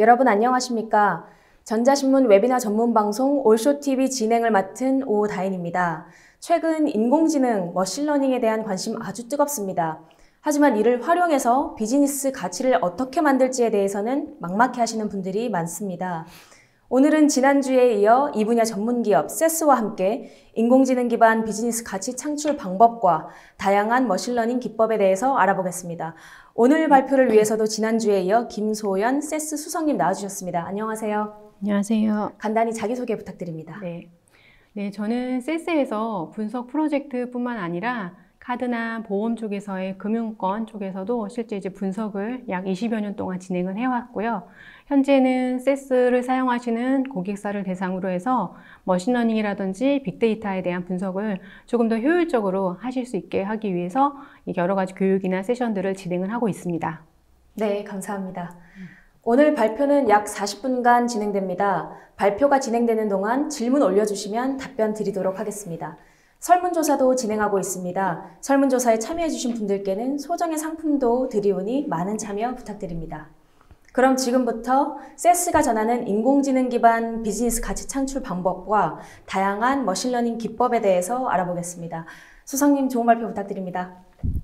여러분 안녕하십니까? 전자신문 웨비나 전문 방송 올쇼TV 진행을 맡은 오다인입니다. 최근 인공지능, 머신러닝에 대한 관심 아주 뜨겁습니다. 하지만 이를 활용해서 비즈니스 가치를 어떻게 만들지에 대해서는 막막해 하시는 분들이 많습니다. 오늘은 지난주에 이어 이 분야 전문기업 세스와 함께 인공지능 기반 비즈니스 가치 창출 방법과 다양한 머신러닝 기법에 대해서 알아보겠습니다. 오늘 발표를 위해서도 지난주에 이어 김소연 세스 수석님 나와주셨습니다. 안녕하세요. 안녕하세요. 간단히 자기소개 부탁드립니다. 네, 저는 세스에서 분석 프로젝트뿐만 아니라 카드나 보험 쪽에서의 금융권 쪽에서도 실제 이제 분석을 약 20여 년 동안 진행을 해왔고요. 현재는 세스를 사용하시는 고객사를 대상으로 해서 머신러닝이라든지 빅데이터에 대한 분석을 조금 더 효율적으로 하실 수 있게 하기 위해서 여러 가지 교육이나 세션들을 진행을 하고 있습니다. 네, 감사합니다. 오늘 발표는 약 40분간 진행됩니다. 발표가 진행되는 동안 질문 올려주시면 답변 드리도록 하겠습니다. 설문조사도 진행하고 있습니다. 설문조사에 참여해주신 분들께는 소정의 상품도 드리오니 많은 참여 부탁드립니다. 그럼 지금부터 세스가 전하는 인공지능 기반 비즈니스 가치 창출 방법과 다양한 머신러닝 기법에 대해서 알아보겠습니다. 수석님 좋은 발표 부탁드립니다.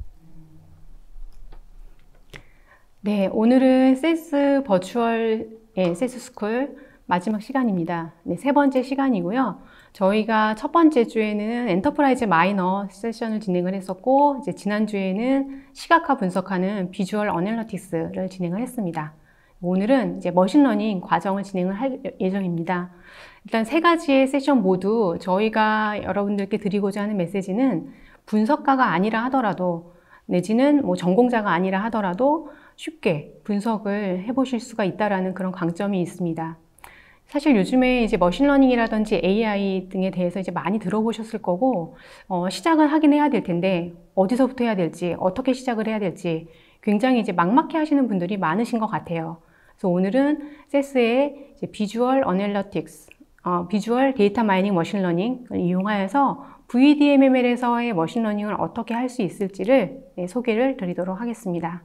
네, 오늘은 세스 버추얼 세스 스쿨 마지막 시간입니다. 네, 세 번째 시간이고요. 저희가 첫 번째 주에는 엔터프라이즈 마이너 세션을 진행을 했었고, 이제 지난주에는 시각화 분석하는 비주얼 어널리틱스를 진행을 했습니다. 오늘은 이제 머신러닝 과정을 진행을 할 예정입니다. 일단 세 가지의 세션 모두 저희가 여러분들께 드리고자 하는 메시지는 분석가가 아니라 하더라도 내지는 뭐 전공자가 아니라 하더라도 쉽게 분석을 해보실 수가 있다라는 그런 강점이 있습니다. 사실 요즘에 이제 머신러닝이라든지 AI 등에 대해서 이제 많이 들어보셨을 거고, 시작을 하긴 해야 될 텐데, 어디서부터 해야 될지, 어떻게 시작을 해야 될지 굉장히 이제 막막해 하시는 분들이 많으신 것 같아요. 그래서 오늘은 세스의 이제 비주얼 어널리틱스, 비주얼 데이터 마이닝 머신러닝을 이용하여서 VDMML에서의 머신러닝을 어떻게 할 수 있을지를 소개를 드리도록 하겠습니다.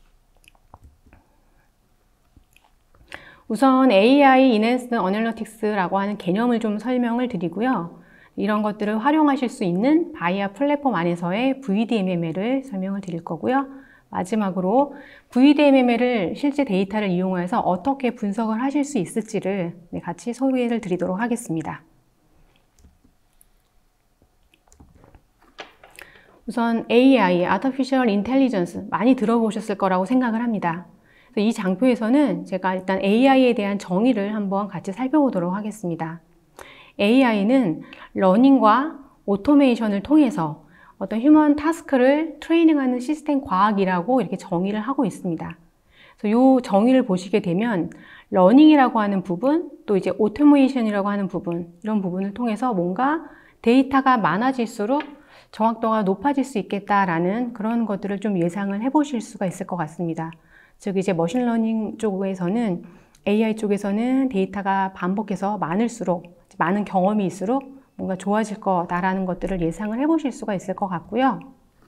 우선 AI Enhanced Analytics라고 하는 개념을 좀 설명을 드리고요. 이런 것들을 활용하실 수 있는 바이아 플랫폼 안에서의 VDMML을 설명을 드릴 거고요. 마지막으로 VDMML을 실제 데이터를 이용해서 어떻게 분석을 하실 수 있을지를 같이 소개를 드리도록 하겠습니다. 우선 AI, Artificial Intelligence 많이 들어보셨을 거라고 생각을 합니다. 이 장표에서는 제가 일단 AI에 대한 정의를 한번 같이 살펴보도록 하겠습니다. AI는 러닝과 오토메이션을 통해서 어떤 휴먼 타스크를 트레이닝하는 시스템 과학이라고 이렇게 정의를 하고 있습니다. 그래서 이 정의를 보시게 되면 러닝이라고 하는 부분, 또 이제 오토메이션이라고 하는 부분, 이런 부분을 통해서 뭔가 데이터가 많아질수록 정확도가 높아질 수 있겠다라는 그런 것들을 좀 예상을 해보실 수가 있을 것 같습니다. 즉 이제 머신러닝 쪽에서는 AI 쪽에서는 데이터가 반복해서 많을수록 많은 경험이 있을수록 뭔가 좋아질 거다라는 것들을 예상을 해보실 수가 있을 것 같고요.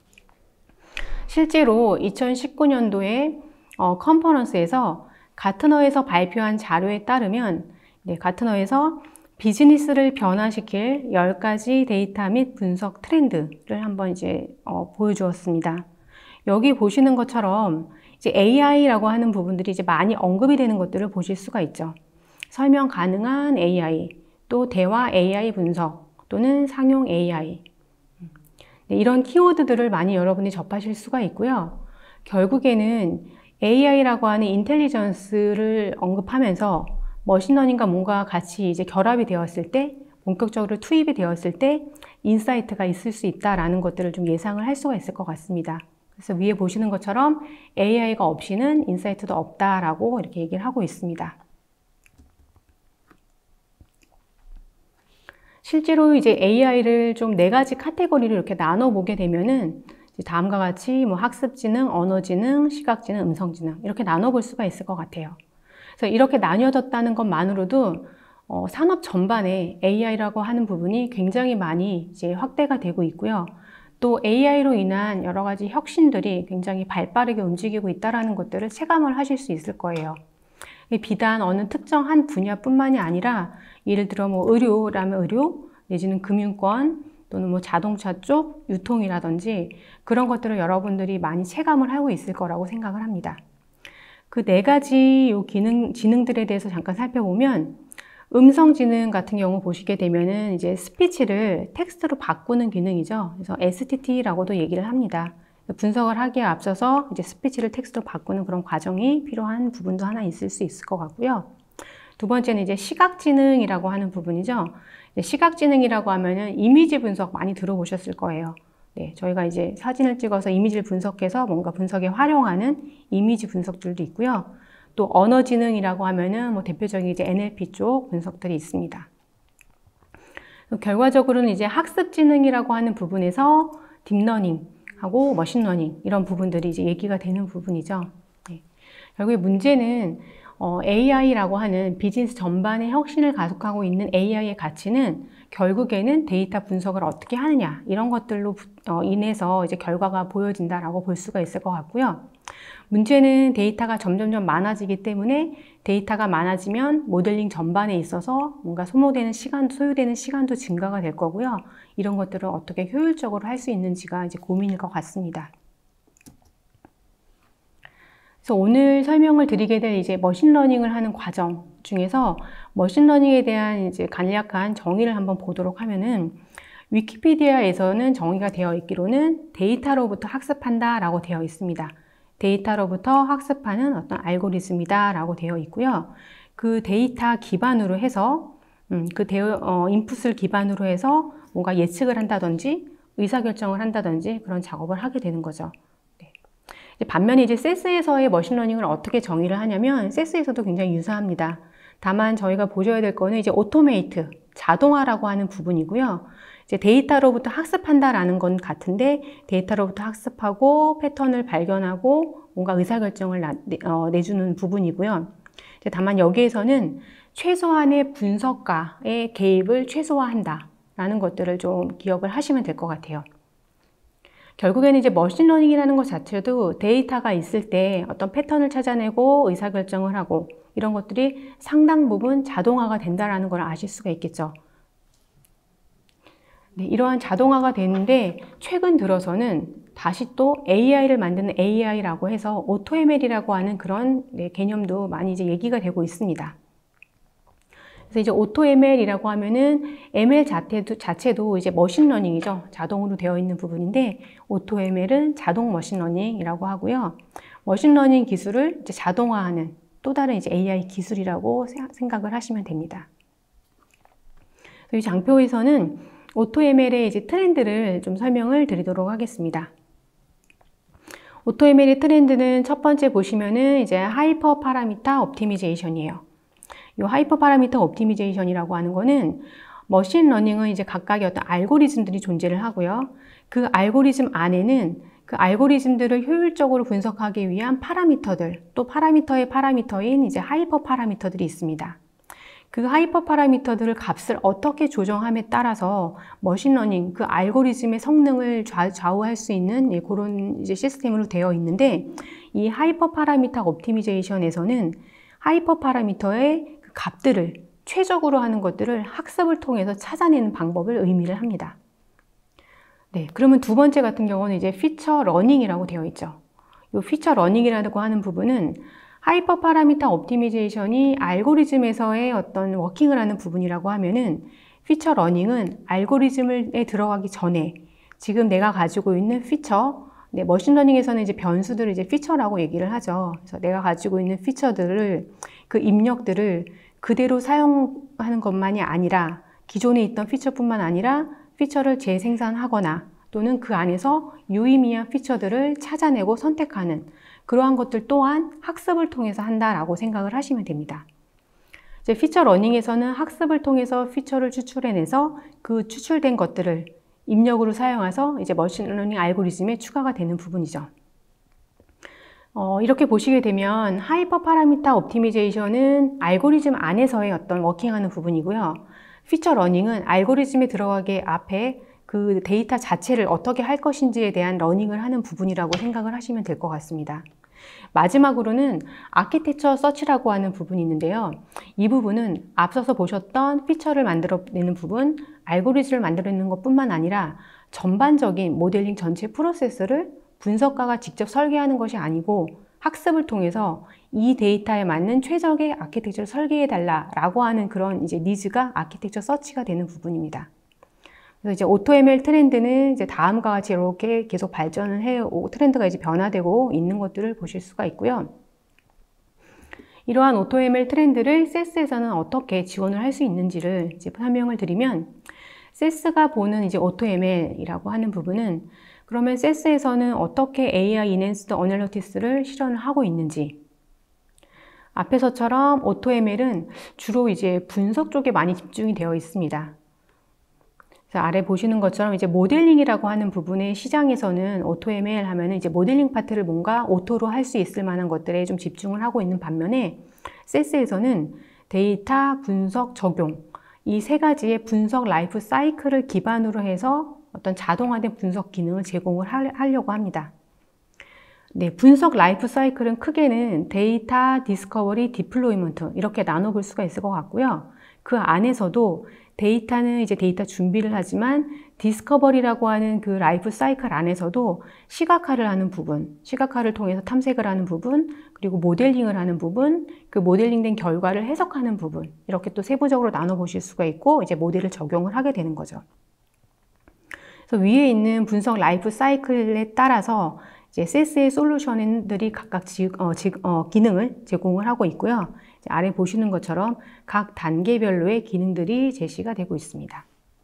실제로 2019년도에 컨퍼런스에서 가트너에서 발표한 자료에 따르면 가트너에서 비즈니스를 변화시킬 10가지 데이터 및 분석 트렌드를 한번 이제 보여주었습니다. 여기 보시는 것처럼 이제 AI라고 하는 부분들이 이제 많이 언급이 되는 것들을 보실 수가 있죠. 설명 가능한 AI, 또 대화 AI 분석, 또는 상용 AI. 이런 키워드들을 많이 여러분이 접하실 수가 있고요. 결국에는 AI라고 하는 인텔리전스를 언급하면서 머신러닝과 뭔가 같이 이제 결합이 되었을 때, 본격적으로 투입이 되었을 때 인사이트가 있을 수 있다라는 것들을 좀 예상을 할 수가 있을 것 같습니다. 그래서 위에 보시는 것처럼 AI가 없이는 인사이트도 없다라고 이렇게 얘기를 하고 있습니다. 실제로 이제 AI를 좀 4가지 카테고리로 이렇게 나눠보게 되면은 다음과 같이 뭐 학습지능, 언어지능, 시각지능, 음성지능 이렇게 나눠볼 수가 있을 것 같아요. 그래서 이렇게 나뉘어졌다는 것만으로도 산업 전반에 AI라고 하는 부분이 굉장히 많이 이제 확대가 되고 있고요. 또 AI로 인한 여러 가지 혁신들이 굉장히 발빠르게 움직이고 있다는 것들을 체감을 하실 수 있을 거예요. 비단 어느 특정한 분야뿐만이 아니라 예를 들어 뭐 의료라면 의료, 내지는 금융권, 또는 뭐 자동차 쪽, 유통이라든지 그런 것들을 여러분들이 많이 체감을 하고 있을 거라고 생각을 합니다. 그 네 가지 요 지능들에 대해서 잠깐 살펴보면 음성 지능 같은 경우 보시게 되면은 이제 스피치를 텍스트로 바꾸는 기능이죠. 그래서 STT라고도 얘기를 합니다. 분석을 하기에 앞서서 이제 스피치를 텍스트로 바꾸는 그런 과정이 필요한 부분도 하나 있을 수 있을 것 같고요. 두 번째는 이제 시각지능이라고 하는 부분이죠. 시각지능이라고 하면은 이미지 분석 많이 들어보셨을 거예요. 네, 저희가 이제 사진을 찍어서 이미지를 분석해서 뭔가 분석에 활용하는 이미지 분석들도 있고요. 또 언어지능이라고 하면은 뭐 대표적인 이제 NLP 쪽 분석들이 있습니다. 결과적으로는 이제 학습지능이라고 하는 부분에서 딥러닝하고 머신러닝 이런 부분들이 이제 얘기가 되는 부분이죠. 네. 결국에 문제는 AI라고 하는 비즈니스 전반의 혁신을 가속하고 있는 AI의 가치는 결국에는 데이터 분석을 어떻게 하느냐 이런 것들로 인해서 이제 결과가 보여진다라고 볼 수가 있을 것 같고요. 문제는 데이터가 점점점 많아지기 때문에 데이터가 많아지면 모델링 전반에 있어서 뭔가 소모되는 시간, 소요되는 시간도 증가가 될 거고요. 이런 것들을 어떻게 효율적으로 할 수 있는지가 이제 고민일 것 같습니다. 그래서 오늘 설명을 드리게 될 이제 머신러닝을 하는 과정 중에서 머신러닝에 대한 이제 간략한 정의를 한번 보도록 하면은 위키피디아에서는 정의가 되어 있기로는 데이터로부터 학습한다 라고 되어 있습니다. 데이터로부터 학습하는 어떤 알고리즘이다 라고 되어 있고요. 그 데이터 기반으로 해서 인풋을 기반으로 해서 뭔가 예측을 한다든지 의사결정을 한다든지 그런 작업을 하게 되는 거죠. 반면에 이제 세스에서의 머신러닝을 어떻게 정의를 하냐면 세스에서도 굉장히 유사합니다. 다만 저희가 보셔야 될 거는 이제 오토메이트, 자동화라고 하는 부분이고요. 이제 데이터로부터 학습한다라는 건 같은데 데이터로부터 학습하고 패턴을 발견하고 뭔가 의사결정을 내주는 부분이고요. 이제 다만 여기에서는 최소한의 분석가의 개입을 최소화한다라는 것들을 좀 기억을 하시면 될 것 같아요. 결국에는 이제 머신러닝이라는 것 자체도 데이터가 있을 때 어떤 패턴을 찾아내고 의사결정을 하고 이런 것들이 상당 부분 자동화가 된다는 걸 아실 수가 있겠죠. 네, 이러한 자동화가 되는데 최근 들어서는 다시 또 AI를 만드는 AI라고 해서 오토ML이라고 하는 그런 개념도 많이 이제 얘기가 되고 있습니다. 그래서 이제 오토ML이라고 하면은 ML 자체도 이제 머신러닝이죠. 자동으로 되어 있는 부분인데 오토ML은 자동 머신러닝이라고 하고요. 머신러닝 기술을 이제 자동화하는 또 다른 이제 AI 기술이라고 생각을 하시면 됩니다. 이 장표에서는 오토ML의 이제 트렌드를 좀 설명을 드리도록 하겠습니다. 오토ML의 트렌드는 첫 번째 보시면은 이제 하이퍼 파라미터 옵티미제이션이에요. 이 하이퍼 파라미터 옵티미제이션이라고 하는 거는 머신러닝은 이제 각각의 어떤 알고리즘들이 존재를 하고요. 그 알고리즘 안에는 그 알고리즘들을 효율적으로 분석하기 위한 파라미터들, 또 파라미터의 파라미터인 이제 하이퍼 파라미터들이 있습니다. 그 하이퍼 파라미터들을 값을 어떻게 조정함에 따라서 머신러닝, 그 알고리즘의 성능을 좌우할 수 있는 그런 이제 시스템으로 되어 있는데 이 하이퍼 파라미터 옵티미제이션에서는 하이퍼 파라미터의 그 값들을 최적으로 하는 것들을 학습을 통해서 찾아내는 방법을 의미를 합니다. 네, 그러면 두 번째 같은 경우는 이제 피처 러닝이라고 되어 있죠. 이 피처 러닝이라고 하는 부분은 하이퍼 파라미터 옵티미제이션이 알고리즘에서의 어떤 워킹을 하는 부분이라고 하면은 피처 러닝은 알고리즘에 들어가기 전에 지금 내가 가지고 있는 피처, 머신러닝에서는 이제 변수들을 이제 피처라고 얘기를 하죠. 그래서 내가 가지고 있는 피처들을 그 입력들을 그대로 사용하는 것만이 아니라 기존에 있던 피처뿐만 아니라 피처를 재생산하거나 또는 그 안에서 유의미한 피처들을 찾아내고 선택하는 그러한 것들 또한 학습을 통해서 한다라고 생각을 하시면 됩니다. 이제 피처 러닝에서는 학습을 통해서 피처를 추출해내서 그 추출된 것들을 입력으로 사용해서 이제 머신러닝 알고리즘에 추가가 되는 부분이죠. 이렇게 보시게 되면 하이퍼 파라미터 옵티미제이션은 알고리즘 안에서의 어떤 워킹하는 부분이고요. 피처 러닝은 알고리즘에 들어가기 앞에 그 데이터 자체를 어떻게 할 것인지에 대한 러닝을 하는 부분이라고 생각을 하시면 될 것 같습니다. 마지막으로는 아키텍처 서치라고 하는 부분이 있는데요. 이 부분은 앞서서 보셨던 피처를 만들어내는 부분, 알고리즘을 만들어내는 것뿐만 아니라 전반적인 모델링 전체 프로세스를 분석가가 직접 설계하는 것이 아니고 학습을 통해서 이 데이터에 맞는 최적의 아키텍처를 설계해달라라고 하는 그런 이제 니즈가 아키텍처 서치가 되는 부분입니다. 그래서 이제 AutoML 트렌드는 이제 다음과 같이 이렇게 계속 발전을 트렌드가 이제 변화되고 있는 것들을 보실 수가 있고요. 이러한 AutoML 트렌드를 SES에서는 어떻게 지원을 할 수 있는지를 이제 설명을 드리면, SES가 보는 이제 AutoML이라고 하는 부분은 그러면 SES에서는 어떻게 AI Enhanced Analytics를 실현을 하고 있는지, 앞에서처럼 AutoML은 주로 이제 분석 쪽에 많이 집중이 되어 있습니다. 그래서 아래 보시는 것처럼 이제 모델링이라고 하는 부분의 시장에서는 AutoML 하면은 이제 모델링 파트를 뭔가 오토로 할 수 있을 만한 것들에 좀 집중을 하고 있는 반면에 SES에서는 데이터, 분석, 적용 이 세 가지의 분석 라이프 사이클을 기반으로 해서 어떤 자동화된 분석 기능을 제공을 하려고 합니다. 네, 분석 라이프 사이클은 크게는 데이터, 디스커버리, 디플로이먼트 이렇게 나눠볼 수가 있을 것 같고요. 그 안에서도 데이터는 이제 데이터 준비를 하지만 디스커버리라고 하는 그 라이프 사이클 안에서도 시각화를 하는 부분, 시각화를 통해서 탐색을 하는 부분, 그리고 모델링을 하는 부분, 그 모델링된 결과를 해석하는 부분, 이렇게 또 세부적으로 나눠보실 수가 있고 이제 모델을 적용을 하게 되는 거죠. 그래서 위에 있는 분석 라이프 사이클에 따라서 이제 SES의 솔루션들이 각각 기능을 제공을 하고 있고요. 아래 보시는 것처럼 각 단계별로의 기능들이 제시가 되고 있습니다.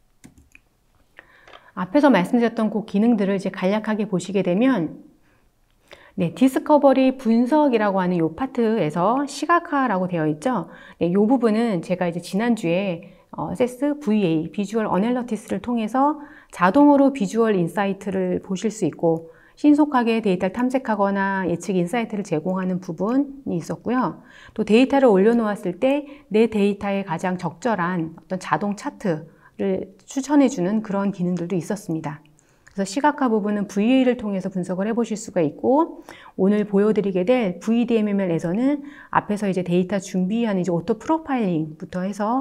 앞에서 말씀드렸던 그 기능들을 이제 간략하게 보시게 되면, 네, 디스커버리 분석이라고 하는 이 파트에서 시각화라고 되어 있죠. 네, 이 부분은 제가 이제 지난주에 SES VA, 비주얼 어널리티스를 통해서 자동으로 비주얼 인사이트를 보실 수 있고 신속하게 데이터를 탐색하거나 예측 인사이트를 제공하는 부분이 있었고요. 또 데이터를 올려놓았을 때 내 데이터에 가장 적절한 어떤 자동 차트를 추천해주는 그런 기능들도 있었습니다. 그래서 시각화 부분은 VA를 통해서 분석을 해보실 수가 있고, 오늘 보여드리게 될 VDMML에서는 앞에서 이제 데이터 준비하는 이제 오토 프로파일링부터 해서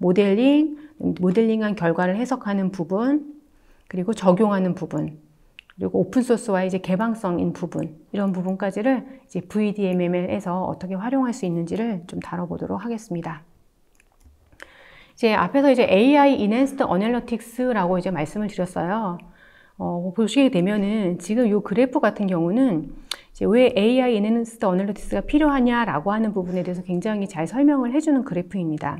모델링한 결과를 해석하는 부분, 그리고 적용하는 부분, 그리고 오픈소스와 이제 개방성인 부분, 이런 부분까지를 이제 VDMML에서 어떻게 활용할 수 있는지를 좀 다뤄보도록 하겠습니다. 이제 앞에서 이제 AI Enhanced Analytics라고 이제 말씀을 드렸어요. 보시게 되면은 지금 이 그래프 같은 경우는 이제 왜 AI Enhanced Analytics가 필요하냐라고 하는 부분에 대해서 굉장히 잘 설명을 해주는 그래프입니다.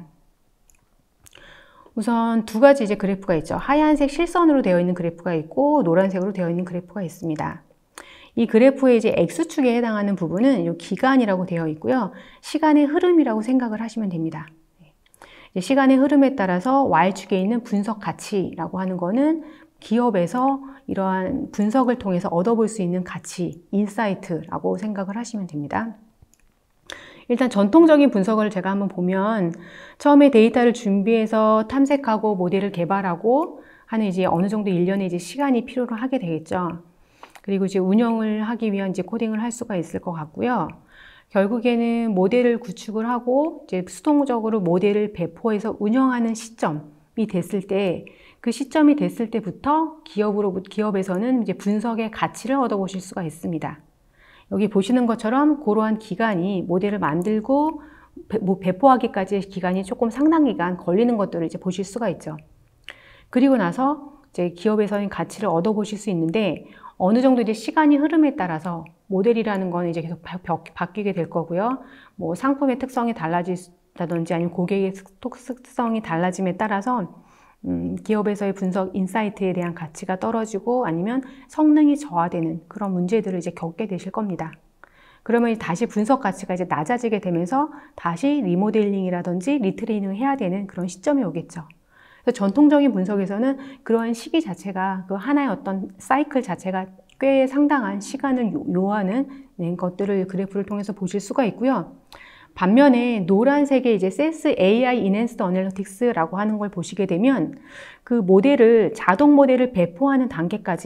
우선 두 가지 이제 그래프가 있죠. 하얀색 실선으로 되어 있는 그래프가 있고 노란색으로 되어 있는 그래프가 있습니다. 이 그래프의 이제 X축에 해당하는 부분은 이 기간이라고 되어 있고요. 시간의 흐름이라고 생각을 하시면 됩니다. 이제 시간의 흐름에 따라서 Y축에 있는 분석 가치라고 하는 거는 기업에서 이러한 분석을 통해서 얻어볼 수 있는 가치, 인사이트라고 생각을 하시면 됩니다. 일단 전통적인 분석을 제가 한번 보면 처음에 데이터를 준비해서 탐색하고 모델을 개발하고 하는 이제 어느 정도 일련의 이제 시간이 필요로 하게 되겠죠. 그리고 이제 운영을 하기 위한 이제 코딩을 할 수가 있을 것 같고요. 결국에는 모델을 구축을 하고 이제 수동적으로 모델을 배포해서 운영하는 시점이 됐을 때, 그 시점이 됐을 때부터 기업에서는 이제 분석의 가치를 얻어보실 수가 있습니다. 여기 보시는 것처럼 그러한 기간이 모델을 만들고 배포하기까지의 기간이 조금 상당 기간 걸리는 것들을 이제 보실 수가 있죠. 그리고 나서 이제 기업에서는 가치를 얻어보실 수 있는데 어느 정도 이제 시간이 흐름에 따라서 모델이라는 건 이제 계속 바뀌게 될 거고요. 뭐 상품의 특성이 달라진다든지 아니면 고객의 특성이 달라짐에 따라서 기업에서의 분석 인사이트에 대한 가치가 떨어지고 아니면 성능이 저하되는 그런 문제들을 이제 겪게 되실 겁니다. 그러면 다시 분석 가치가 이제 낮아지게 되면서 다시 리모델링이라든지 리트레이닝을 해야 되는 그런 시점이 오겠죠. 그래서 전통적인 분석에서는 그러한 시기 자체가 그 하나의 어떤 사이클 자체가 꽤 상당한 시간을 요하는 것들을 그래프를 통해서 보실 수가 있고요. 반면에 노란색의 이제 SES AI Enhanced Analytics라고 하는 걸 보시게 되면 그 모델을 자동 모델을 배포하는 단계까지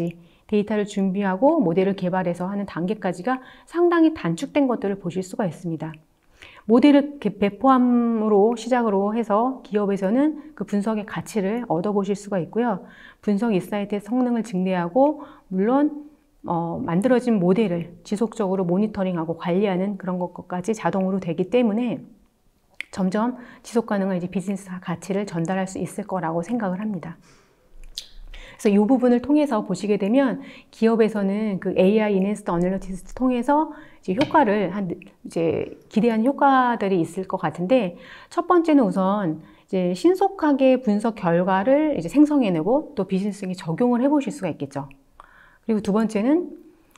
데이터를 준비하고 모델을 개발해서 하는 단계까지가 상당히 단축된 것들을 보실 수가 있습니다. 모델을 배포함으로 시작으로 해서 기업에서는 그 분석의 가치를 얻어보실 수가 있고요. 분석 인사이트의 성능을 증대하고 물론 만들어진 모델을 지속적으로 모니터링하고 관리하는 그런 것까지 자동으로 되기 때문에 점점 지속 가능한 이제 비즈니스 가치를 전달할 수 있을 거라고 생각을 합니다. 그래서 이 부분을 통해서 보시게 되면 기업에서는 그 AI Enhanced Analytics 통해서 이제 효과를 이제 기대한 효과들이 있을 것 같은데, 첫 번째는 우선 이제 신속하게 분석 결과를 이제 생성해내고 또 비즈니스에 적용을 해보실 수가 있겠죠. 그리고 두 번째는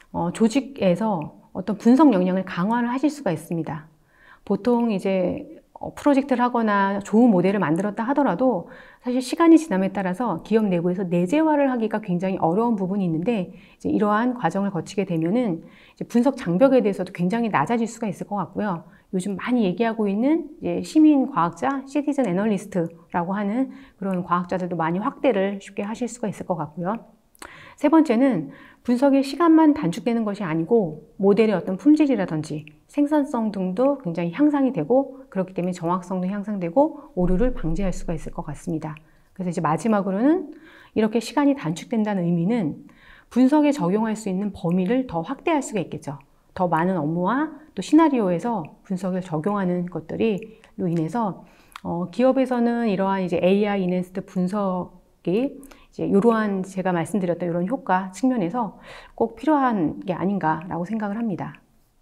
조직에서 어떤 분석 역량을 강화를 하실 수가 있습니다. 보통 이제 프로젝트를 하거나 좋은 모델을 만들었다 하더라도 사실 시간이 지남에 따라서 기업 내부에서 내재화를 하기가 굉장히 어려운 부분이 있는데, 이제 이러한 과정을 거치게 되면은 이제 분석 장벽에 대해서도 굉장히 낮아질 수가 있을 것 같고요. 요즘 많이 얘기하고 있는 이제 시민 과학자, 시티즌 애널리스트라고 하는 그런 과학자들도 많이 확대를 쉽게 하실 수가 있을 것 같고요. 세 번째는 분석의 시간만 단축되는 것이 아니고 모델의 어떤 품질이라든지 생산성 등도 굉장히 향상이 되고, 그렇기 때문에 정확성도 향상되고 오류를 방지할 수가 있을 것 같습니다. 그래서 이제 마지막으로는 이렇게 시간이 단축된다는 의미는 분석에 적용할 수 있는 범위를 더 확대할 수가 있겠죠. 더 많은 업무와 또 시나리오에서 분석을 적용하는 것들이 로 인해서 기업에서는 이러한 이제 AI 인핸스드 분석이 이제 이러한 제가 말씀드렸던 이런 효과 측면에서 꼭 필요한 게 아닌가라고 생각을 합니다.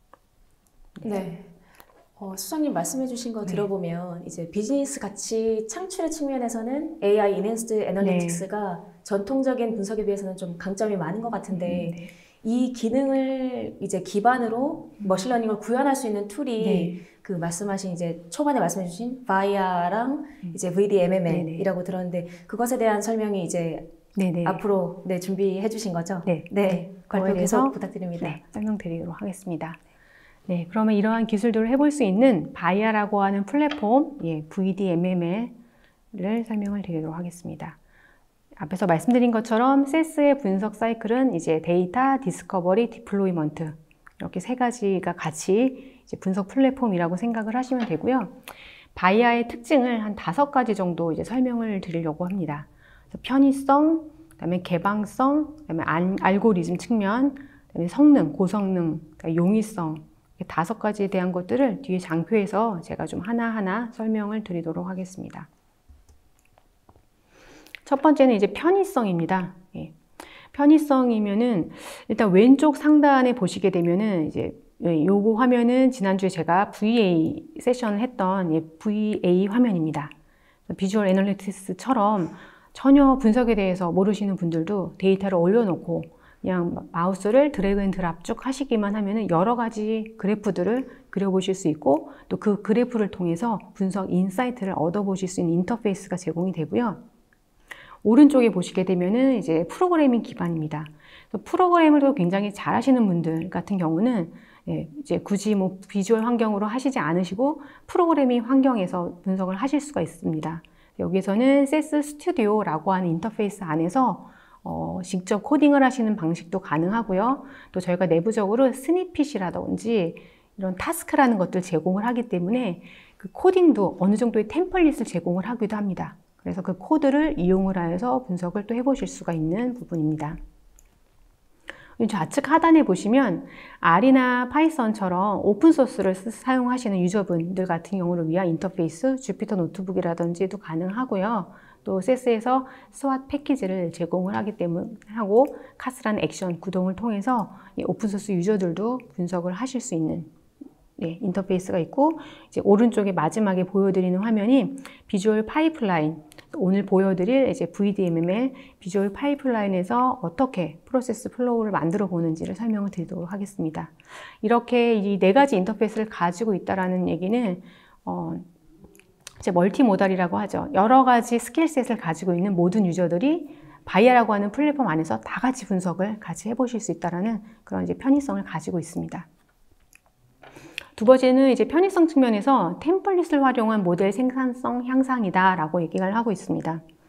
네. 수장님 말씀해 주신 거 들어보면 이제 비즈니스 가치 창출의 측면에서는 AI Enhanced Analytics가 전통적인 분석에 비해서는 좀 강점이 많은 것 같은데, 이 기능을 이제 기반으로 머신러닝을 구현할 수 있는 툴이 그 말씀하신 이제 초반에 말씀해 주신 바이아랑 이제 VDMML이라고 들었는데, 그것에 대한 설명이 이제 앞으로 준비해 주신 거죠? 네. 발표 계속 부탁드립니다. 네, 설명드리도록 하겠습니다. 네, 그러면 이러한 기술들을 해볼 수 있는 바이아라고 하는 플랫폼, VDMML을 설명을 드리도록 하겠습니다. 앞에서 말씀드린 것처럼 세스의 분석 사이클은 이제 데이터, 디스커버리, 디플로이먼트, 이렇게 세 가지가 같이 이제 분석 플랫폼이라고 생각을 하시면 되고요. 바이아의 특징을 한 5가지 정도 이제 설명을 드리려고 합니다. 그래서 편의성, 그다음에 개방성, 그다음에 알고리즘 측면, 그다음에 성능, 고성능, 그러니까 용이성, 5가지에 대한 것들을 뒤에 장표에서 제가 좀 하나하나 설명을 드리도록 하겠습니다. 첫 번째는 이제 편의성입니다. 편의성이면은 일단 왼쪽 상단에 보시게 되면은 이제 요거 화면은 지난주에 제가 VA 세션을 했던 VA 화면입니다. 비주얼 애널리티스처럼 전혀 분석에 대해서 모르시는 분들도 데이터를 올려놓고 그냥 마우스를 드래그 앤 드랍 쭉 하시기만 하면은 여러 가지 그래프들을 그려보실 수 있고, 또 그 그래프를 통해서 분석 인사이트를 얻어보실 수 있는 인터페이스가 제공이 되고요. 오른쪽에 보시게 되면은 이제 프로그래밍 기반입니다. 프로그램을 또 굉장히 잘 하시는 분들 같은 경우는 이제 굳이 뭐 비주얼 환경으로 하시지 않으시고 프로그래밍 환경에서 분석을 하실 수가 있습니다. 여기서는 세스 스튜디오라고 하는 인터페이스 안에서 직접 코딩을 하시는 방식도 가능하고요. 또 저희가 내부적으로 스니핏이라든지 이런 타스크라는 것들 제공을 하기 때문에 그 코딩도 어느 정도의 템플릿을 제공을 하기도 합니다. 그래서 그 코드를 이용을 해서 분석을 또 해보실 수가 있는 부분입니다. 좌측 하단에 보시면 R이나 파이썬처럼 오픈소스를 사용하시는 유저분들 같은 경우를 위한 인터페이스, 주피터 노트북이라든지도 가능하고요. 또 세스에서 스왓 패키지를 제공을 하기 때문에 하고 카스라는 액션 구동을 통해서 오픈소스 유저들도 분석을 하실 수 있는 인터페이스가 있고, 이제 오른쪽에 마지막에 보여드리는 화면이 비주얼 파이프라인, 오늘 보여드릴 이제 VDMML 비주얼 파이프라인에서 어떻게 프로세스 플로우를 만들어 보는지를 설명을 드리도록 하겠습니다. 이렇게 이 4가지 인터페이스를 가지고 있다라는 얘기는 이제 멀티모달이라고 하죠. 여러 가지 스킬셋을 가지고 있는 모든 유저들이 바이아라고 하는 플랫폼 안에서 다 같이 분석을 같이 해보실 수 있다라는 그런 이제 편의성을 가지고 있습니다. 두 번째는 이제 편의성 측면에서 템플릿을 활용한 모델 생산성 향상이다라고 얘기를 하고 있습니다.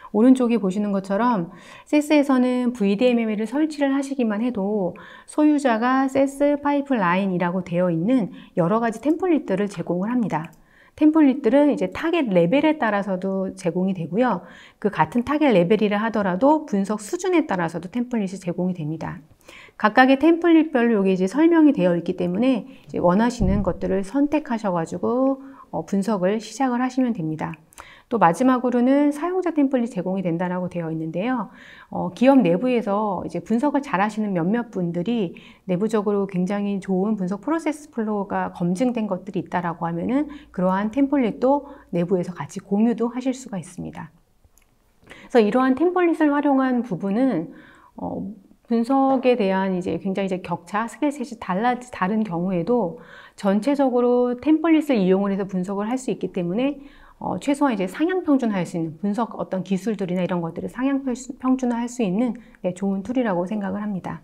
오른쪽에 보시는 것처럼 세스에서는 VDMM을 설치를 하시기만 해도 소유자가 세스 파이프라인이라고 되어 있는 여러 가지 템플릿들을 제공을 합니다. 템플릿들은 이제 타겟 레벨에 따라서도 제공이 되고요. 그 같은 타겟 레벨이라 하더라도 분석 수준에 따라서도 템플릿이 제공이 됩니다. 각각의 템플릿별로 여기 이제 설명이 되어 있기 때문에 이제 원하시는 것들을 선택하셔가지고 분석을 시작을 하시면 됩니다. 또 마지막으로는 사용자 템플릿 제공이 된다라고 되어 있는데요. 기업 내부에서 이제 분석을 잘 하시는 몇몇 분들이 내부적으로 굉장히 좋은 분석 프로세스 플로우가 검증된 것들이 있다라고 하면은 그러한 템플릿도 내부에서 같이 공유도 하실 수가 있습니다. 그래서 이러한 템플릿을 활용한 부분은 분석에 대한 이제 굉장히 이제 격차, 스킬셋이 다른 경우에도 전체적으로 템플릿을 이용을 해서 분석을 할 수 있기 때문에 최소한 이제 상향 평준화할 수 있는 분석 어떤 기술들이나 이런 것들을 상향 평준화할 수 있는 좋은 툴이라고 생각을 합니다.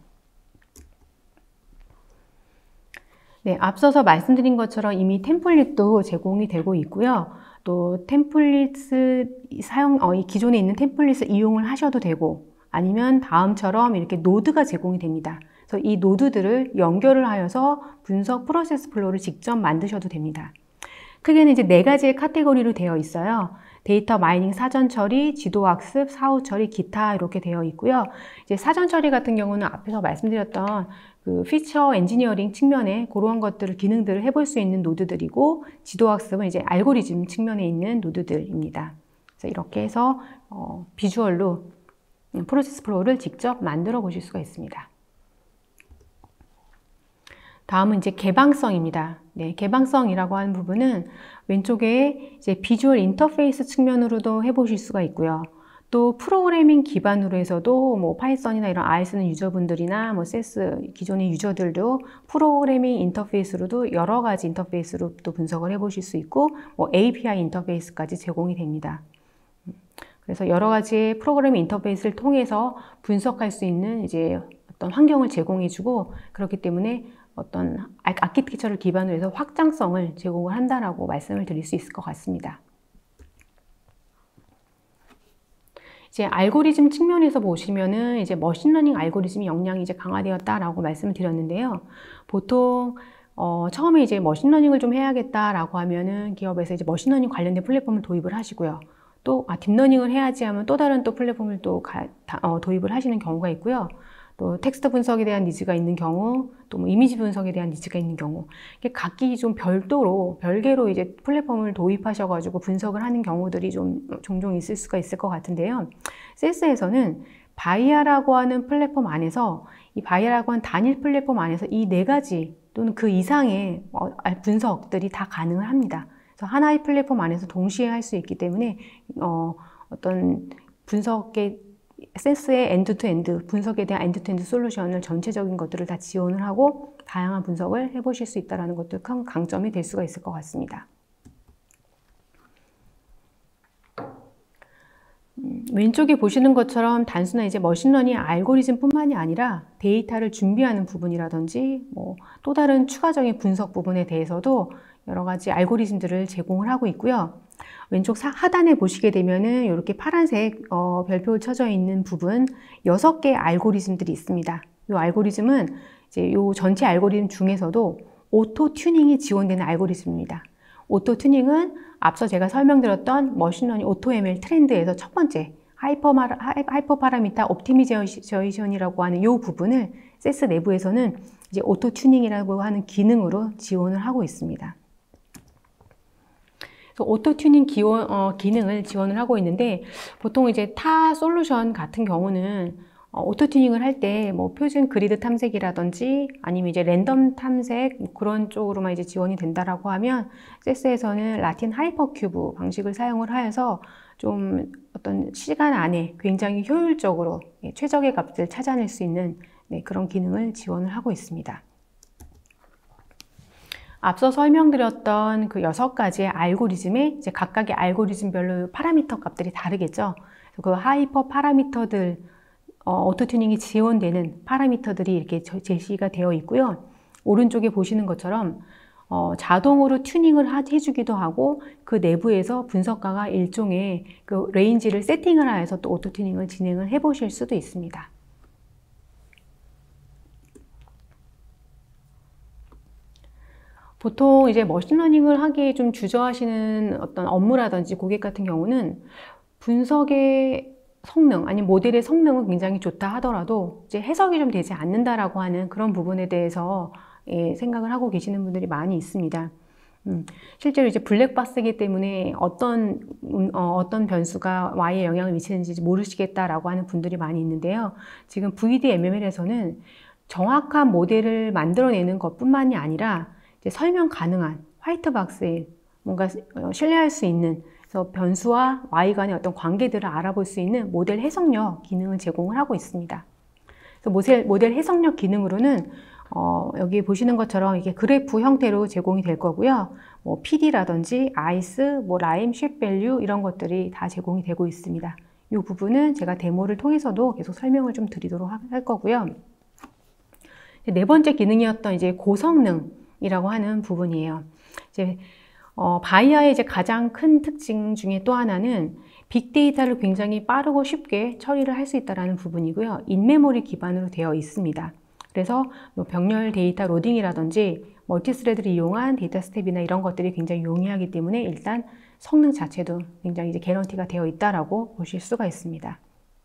네, 앞서서 말씀드린 것처럼 이미 템플릿도 제공이 되고 있고요. 또 템플릿을 이 기존에 있는 템플릿을 이용을 하셔도 되고 아니면 다음처럼 이렇게 노드가 제공이 됩니다. 그래서 이 노드들을 연결을 하여서 분석 프로세스 플로우를 직접 만드셔도 됩니다. 크게는 이제 4가지의 카테고리로 되어 있어요. 데이터 마이닝 사전 처리, 지도 학습, 사후 처리, 기타 이렇게 되어 있고요. 이제 사전 처리 같은 경우는 앞에서 말씀드렸던 그 피처 엔지니어링 측면에 그러한 것들을 기능들을 해볼 수 있는 노드들이고, 지도 학습은 이제 알고리즘 측면에 있는 노드들입니다. 그래서 이렇게 해서 비주얼로 프로세스 플로우를 직접 만들어 보실 수가 있습니다. 다음은 이제 개방성입니다. 네, 개방성이라고 하는 부분은 왼쪽에 이제 비주얼 인터페이스 측면으로도 해보실 수가 있고요. 또 프로그래밍 기반으로 해서도 뭐 파이썬이나 이런 R 쓰는 유저분들이나 뭐 세스 기존의 유저들도 프로그래밍 인터페이스로도 여러 가지 인터페이스로 또 분석을 해보실 수 있고, 뭐 API 인터페이스까지 제공이 됩니다. 그래서 여러 가지 프로그래밍 인터페이스를 통해서 분석할 수 있는 이제 어떤 환경을 제공해주고, 그렇기 때문에 어떤 아키텍처를 기반으로 해서 확장성을 제공을 한다라고 말씀을 드릴 수 있을 것 같습니다. 이제 알고리즘 측면에서 보시면은 이제 머신러닝 알고리즘이 역량이 이제 강화되었다라고 말씀을 드렸는데요. 보통 처음에 이제 머신러닝을 좀 해야겠다라고 하면은 기업에서 이제 머신러닝 관련된 플랫폼을 도입을 하시고요. 또 딥러닝을 해야지 하면 또 다른 또 플랫폼을 또 도입을 하시는 경우가 있고요. 또 텍스트 분석에 대한 니즈가 있는 경우, 또 뭐 이미지 분석에 대한 니즈가 있는 경우, 각기 좀 별개로 이제 플랫폼을 도입하셔가지고 분석을 하는 경우들이 좀 종종 있을 수가 있을 것 같은데요. 세스에서는 바이아라고 하는 플랫폼 안에서, 이 바이아라고 하는 단일 플랫폼 안에서 이 4가지 또는 그 이상의 분석들이 다 가능을 합니다. 그래서 하나의 플랫폼 안에서 동시에 할 수 있기 때문에 어떤 분석의 세스의 엔드투엔드 분석에 대한 엔드투엔드 솔루션을 전체적인 것들을 다 지원을 하고 다양한 분석을 해보실 수 있다는 것도 큰 강점이 될 수가 있을 것 같습니다. 왼쪽에 보시는 것처럼 단순한 이제 머신러닝 알고리즘뿐만이 아니라 데이터를 준비하는 부분이라든지 뭐 또 다른 추가적인 분석 부분에 대해서도 여러 가지 알고리즘들을 제공을 하고 있고요. 왼쪽 하단에 보시게 되면은 이렇게 파란색 별표 쳐져 있는 부분 6개의 알고리즘들이 있습니다. 이 알고리즘은 이제 이 전체 알고리즘 중에서도 오토 튜닝이 지원되는 알고리즘입니다. 오토 튜닝은 앞서 제가 설명드렸던 머신러닝 오토ML 트렌드에서 첫 번째 하이퍼 파라미터 옵티미제이션이라고 하는 이 부분을 세스 내부에서는 이제 오토 튜닝이라고 하는 기능으로 지원을 하고 있습니다. 오토 튜닝 기능을 지원을 하고 있는데, 보통 이제 타 솔루션 같은 경우는 오토 튜닝을 할 때 뭐 표준 그리드 탐색이라든지 아니면 이제 랜덤 탐색 뭐 그런 쪽으로만 이제 지원이 된다라고 하면, 세스에서는 라틴 하이퍼큐브 방식을 사용을 하여서 좀 어떤 시간 안에 굉장히 효율적으로 최적의 값을 찾아낼 수 있는 그런 기능을 지원을 하고 있습니다. 앞서 설명드렸던 그 6가지의 알고리즘에 이제 각각의 알고리즘별로 파라미터 값들이 다르겠죠. 그 하이퍼 파라미터들, 오토 튜닝이 지원되는 파라미터들이 이렇게 제시가 되어 있고요. 오른쪽에 보시는 것처럼 자동으로 튜닝을 해주기도 하고 그 내부에서 분석가가 일종의 그 레인지를 세팅을 하여서 또 오토 튜닝을 진행을 해 보실 수도 있습니다. 보통 이제 머신러닝을 하기에 좀 주저하시는 어떤 업무라든지 고객 같은 경우는 분석의 성능, 아니 모델의 성능은 굉장히 좋다 하더라도 이제 해석이 좀 되지 않는다라고 하는 그런 부분에 대해서 생각을 하고 계시는 분들이 많이 있습니다. 실제로 이제 블랙박스이기 때문에 어떤 변수가 Y에 영향을 미치는지 모르시겠다라고 하는 분들이 많이 있는데요. 지금 VDMML에서는 정확한 모델을 만들어내는 것뿐만이 아니라 이제 설명 가능한 화이트박스에 뭔가 신뢰할 수 있는, 그래서 변수와 Y 간의 어떤 관계들을 알아볼 수 있는 모델 해석력 기능을 제공을 하고 있습니다. 그래서 모델 해석력 기능으로는 여기 보시는 것처럼 이게 그래프 형태로 제공이 될 거고요. 뭐 PD라든지 ICE, 뭐 라임, 쉐입 밸류 이런 것들이 다 제공이 되고 있습니다. 이 부분은 제가 데모를 통해서도 계속 설명을 좀 드리도록 할 거고요. 네 번째 기능이었던 이제 고성능이라고 하는 부분이에요. 이제 바이아의 이제 가장 큰 특징 중에 또 하나는 빅데이터를 굉장히 빠르고 쉽게 처리를 할 수 있다는 부분이고요. 인메모리 기반으로 되어 있습니다. 그래서 뭐 병렬 데이터 로딩이라든지 멀티스레드를 이용한 데이터 스텝이나 이런 것들이 굉장히 용이하기 때문에 일단 성능 자체도 굉장히 이제 개런티가 되어 있다라고 보실 수가 있습니다.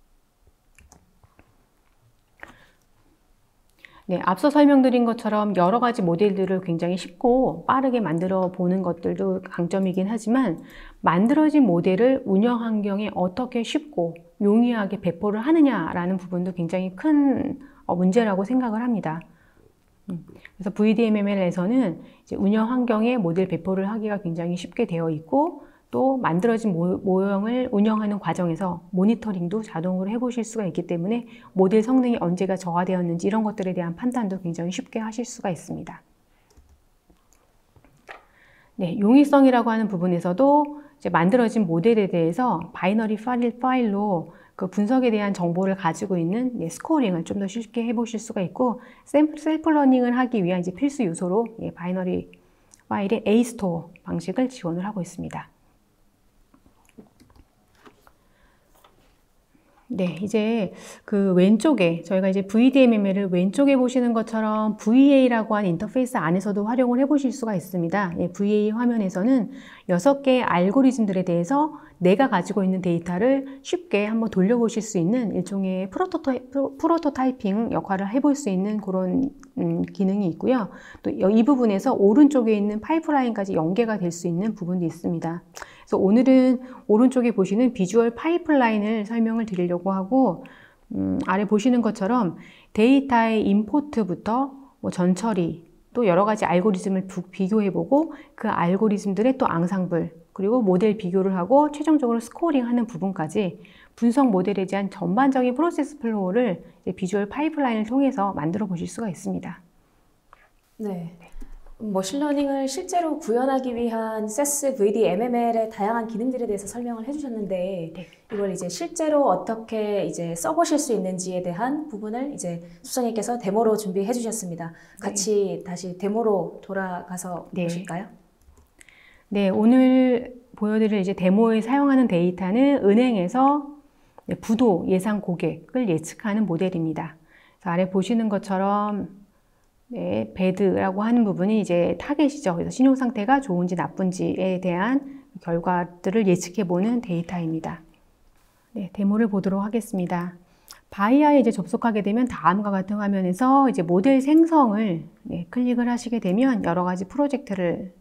네, 앞서 설명드린 것처럼 여러 가지 모델들을 굉장히 쉽고 빠르게 만들어 보는 것들도 강점이긴 하지만 만들어진 모델을 운영 환경에 어떻게 쉽고 용이하게 배포를 하느냐라는 부분도 굉장히 큰 문제라고 생각을 합니다. 그래서 VDMML에서는 이제 운영 환경에 모델 배포를 하기가 굉장히 쉽게 되어 있고 또 만들어진 모형을 운영하는 과정에서 모니터링도 자동으로 해보실 수가 있기 때문에 모델 성능이 언제가 저하되었는지 이런 것들에 대한 판단도 굉장히 쉽게 하실 수가 있습니다. 네, 용이성이라고 하는 부분에서도 이제 만들어진 모델에 대해서 바이너리 파일로 그 분석에 대한 정보를 가지고 있는 스코어링을 좀 더 쉽게 해보실 수가 있고 셀프 러닝을 하기 위한 이제 필수 요소로 바이너리 파일의 A-스토어 방식을 지원을 하고 있습니다. 네, 이제 그 왼쪽에 저희가 이제 VDMML을 왼쪽에 보시는 것처럼 VA라고 하는 인터페이스 안에서도 활용을 해보실 수가 있습니다. VA 화면에서는 6개의 알고리즘들에 대해서 내가 가지고 있는 데이터를 쉽게 한번 돌려보실 수 있는 일종의 프로토타이핑 역할을 해볼 수 있는 그런 기능이 있고요. 또 이 부분에서 오른쪽에 있는 파이프라인까지 연계가 될 수 있는 부분도 있습니다. 그래서 오늘은 오른쪽에 보시는 비주얼 파이프라인을 설명을 드리려고 하고 아래 보시는 것처럼 데이터의 임포트부터 뭐 전처리 또 여러 가지 알고리즘을 비교해보고 그 알고리즘들의 또 앙상블 그리고 모델 비교를 하고 최종적으로 스코어링하는 부분까지 분석 모델에 대한 전반적인 프로세스 플로우를 비주얼 파이프라인을 통해서 만들어 보실 수가 있습니다. 네. 머신러닝을 실제로 구현하기 위한 SES, VDMML의 다양한 기능들에 대해서 설명을 해주셨는데 네. 이걸 이제 실제로 어떻게 이제 써보실 수 있는지에 대한 부분을 이제 수석님께서 데모로 준비해 주셨습니다. 같이 다시 데모로 돌아가서 보실까요? 네, 오늘 보여드릴 이제 데모에 사용하는 데이터는 은행에서 부도 예상 고객을 예측하는 모델입니다. 그래서 아래 보시는 것처럼 네, 배드라고 하는 부분이 이제 타겟이죠. 그래서 신용 상태가 좋은지 나쁜지에 대한 결과들을 예측해보는 데이터입니다. 네, 데모를 보도록 하겠습니다. 바이아에 이제 접속하게 되면 다음과 같은 화면에서 이제 모델 생성을 클릭을 하시게 되면 여러 가지 프로젝트를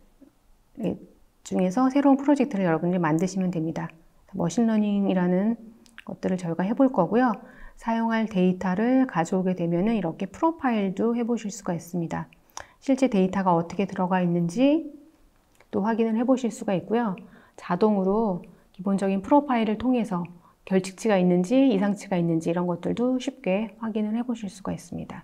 중에서 새로운 프로젝트를 여러분들이 만드시면 됩니다. 머신러닝이라는 것들을 저희가 해볼 거고요. 사용할 데이터를 가져오게 되면 이렇게 프로파일도 해보실 수가 있습니다. 실제 데이터가 어떻게 들어가 있는지 또 확인을 해보실 수가 있고요. 자동으로 기본적인 프로파일을 통해서 결칙치가 있는지 이상치가 있는지 이런 것들도 쉽게 확인을 해보실 수가 있습니다.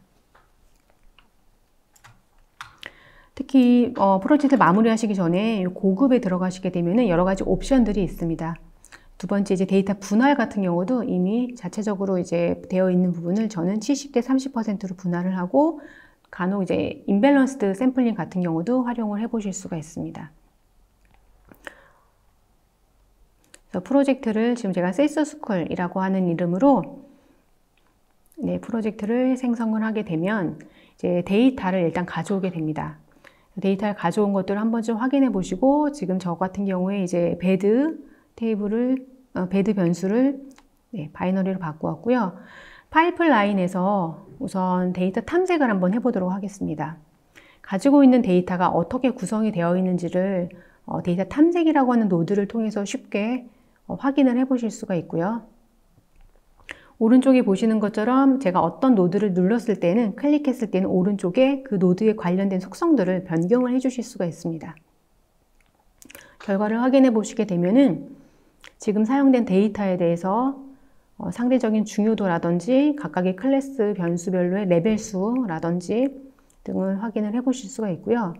특히 프로젝트 마무리하시기 전에 고급에 들어가시게 되면 여러 가지 옵션들이 있습니다. 두 번째 이제 데이터 분할 같은 경우도 이미 자체적으로 이제 되어 있는 부분을 저는 70대 30%로 분할을 하고 간혹 이제 임밸런스드 샘플링 같은 경우도 활용을 해 보실 수가 있습니다. 그래서 프로젝트를 지금 제가 셀스스쿨이라고 하는 이름으로 프로젝트를 생성을 하게 되면 이제 데이터를 일단 가져오게 됩니다. 데이터를 가져온 것들을 한 번쯤 확인해 보시고, 지금 저 같은 경우에 이제 배드 변수를 바이너리로 바꾸었고요. 파이프라인에서 우선 데이터 탐색을 한번 해보도록 하겠습니다. 가지고 있는 데이터가 어떻게 구성이 되어 있는지를 데이터 탐색이라고 하는 노드를 통해서 쉽게 확인을 해 보실 수가 있고요. 오른쪽에 보시는 것처럼 제가 어떤 노드를 눌렀을 때는, 클릭했을 때는 오른쪽에 그 노드에 관련된 속성들을 변경을 해 주실 수가 있습니다. 결과를 확인해 보시게 되면은 지금 사용된 데이터에 대해서 상대적인 중요도라든지 각각의 클래스 변수별로의 레벨 수라든지 등을 확인을 해 보실 수가 있고요.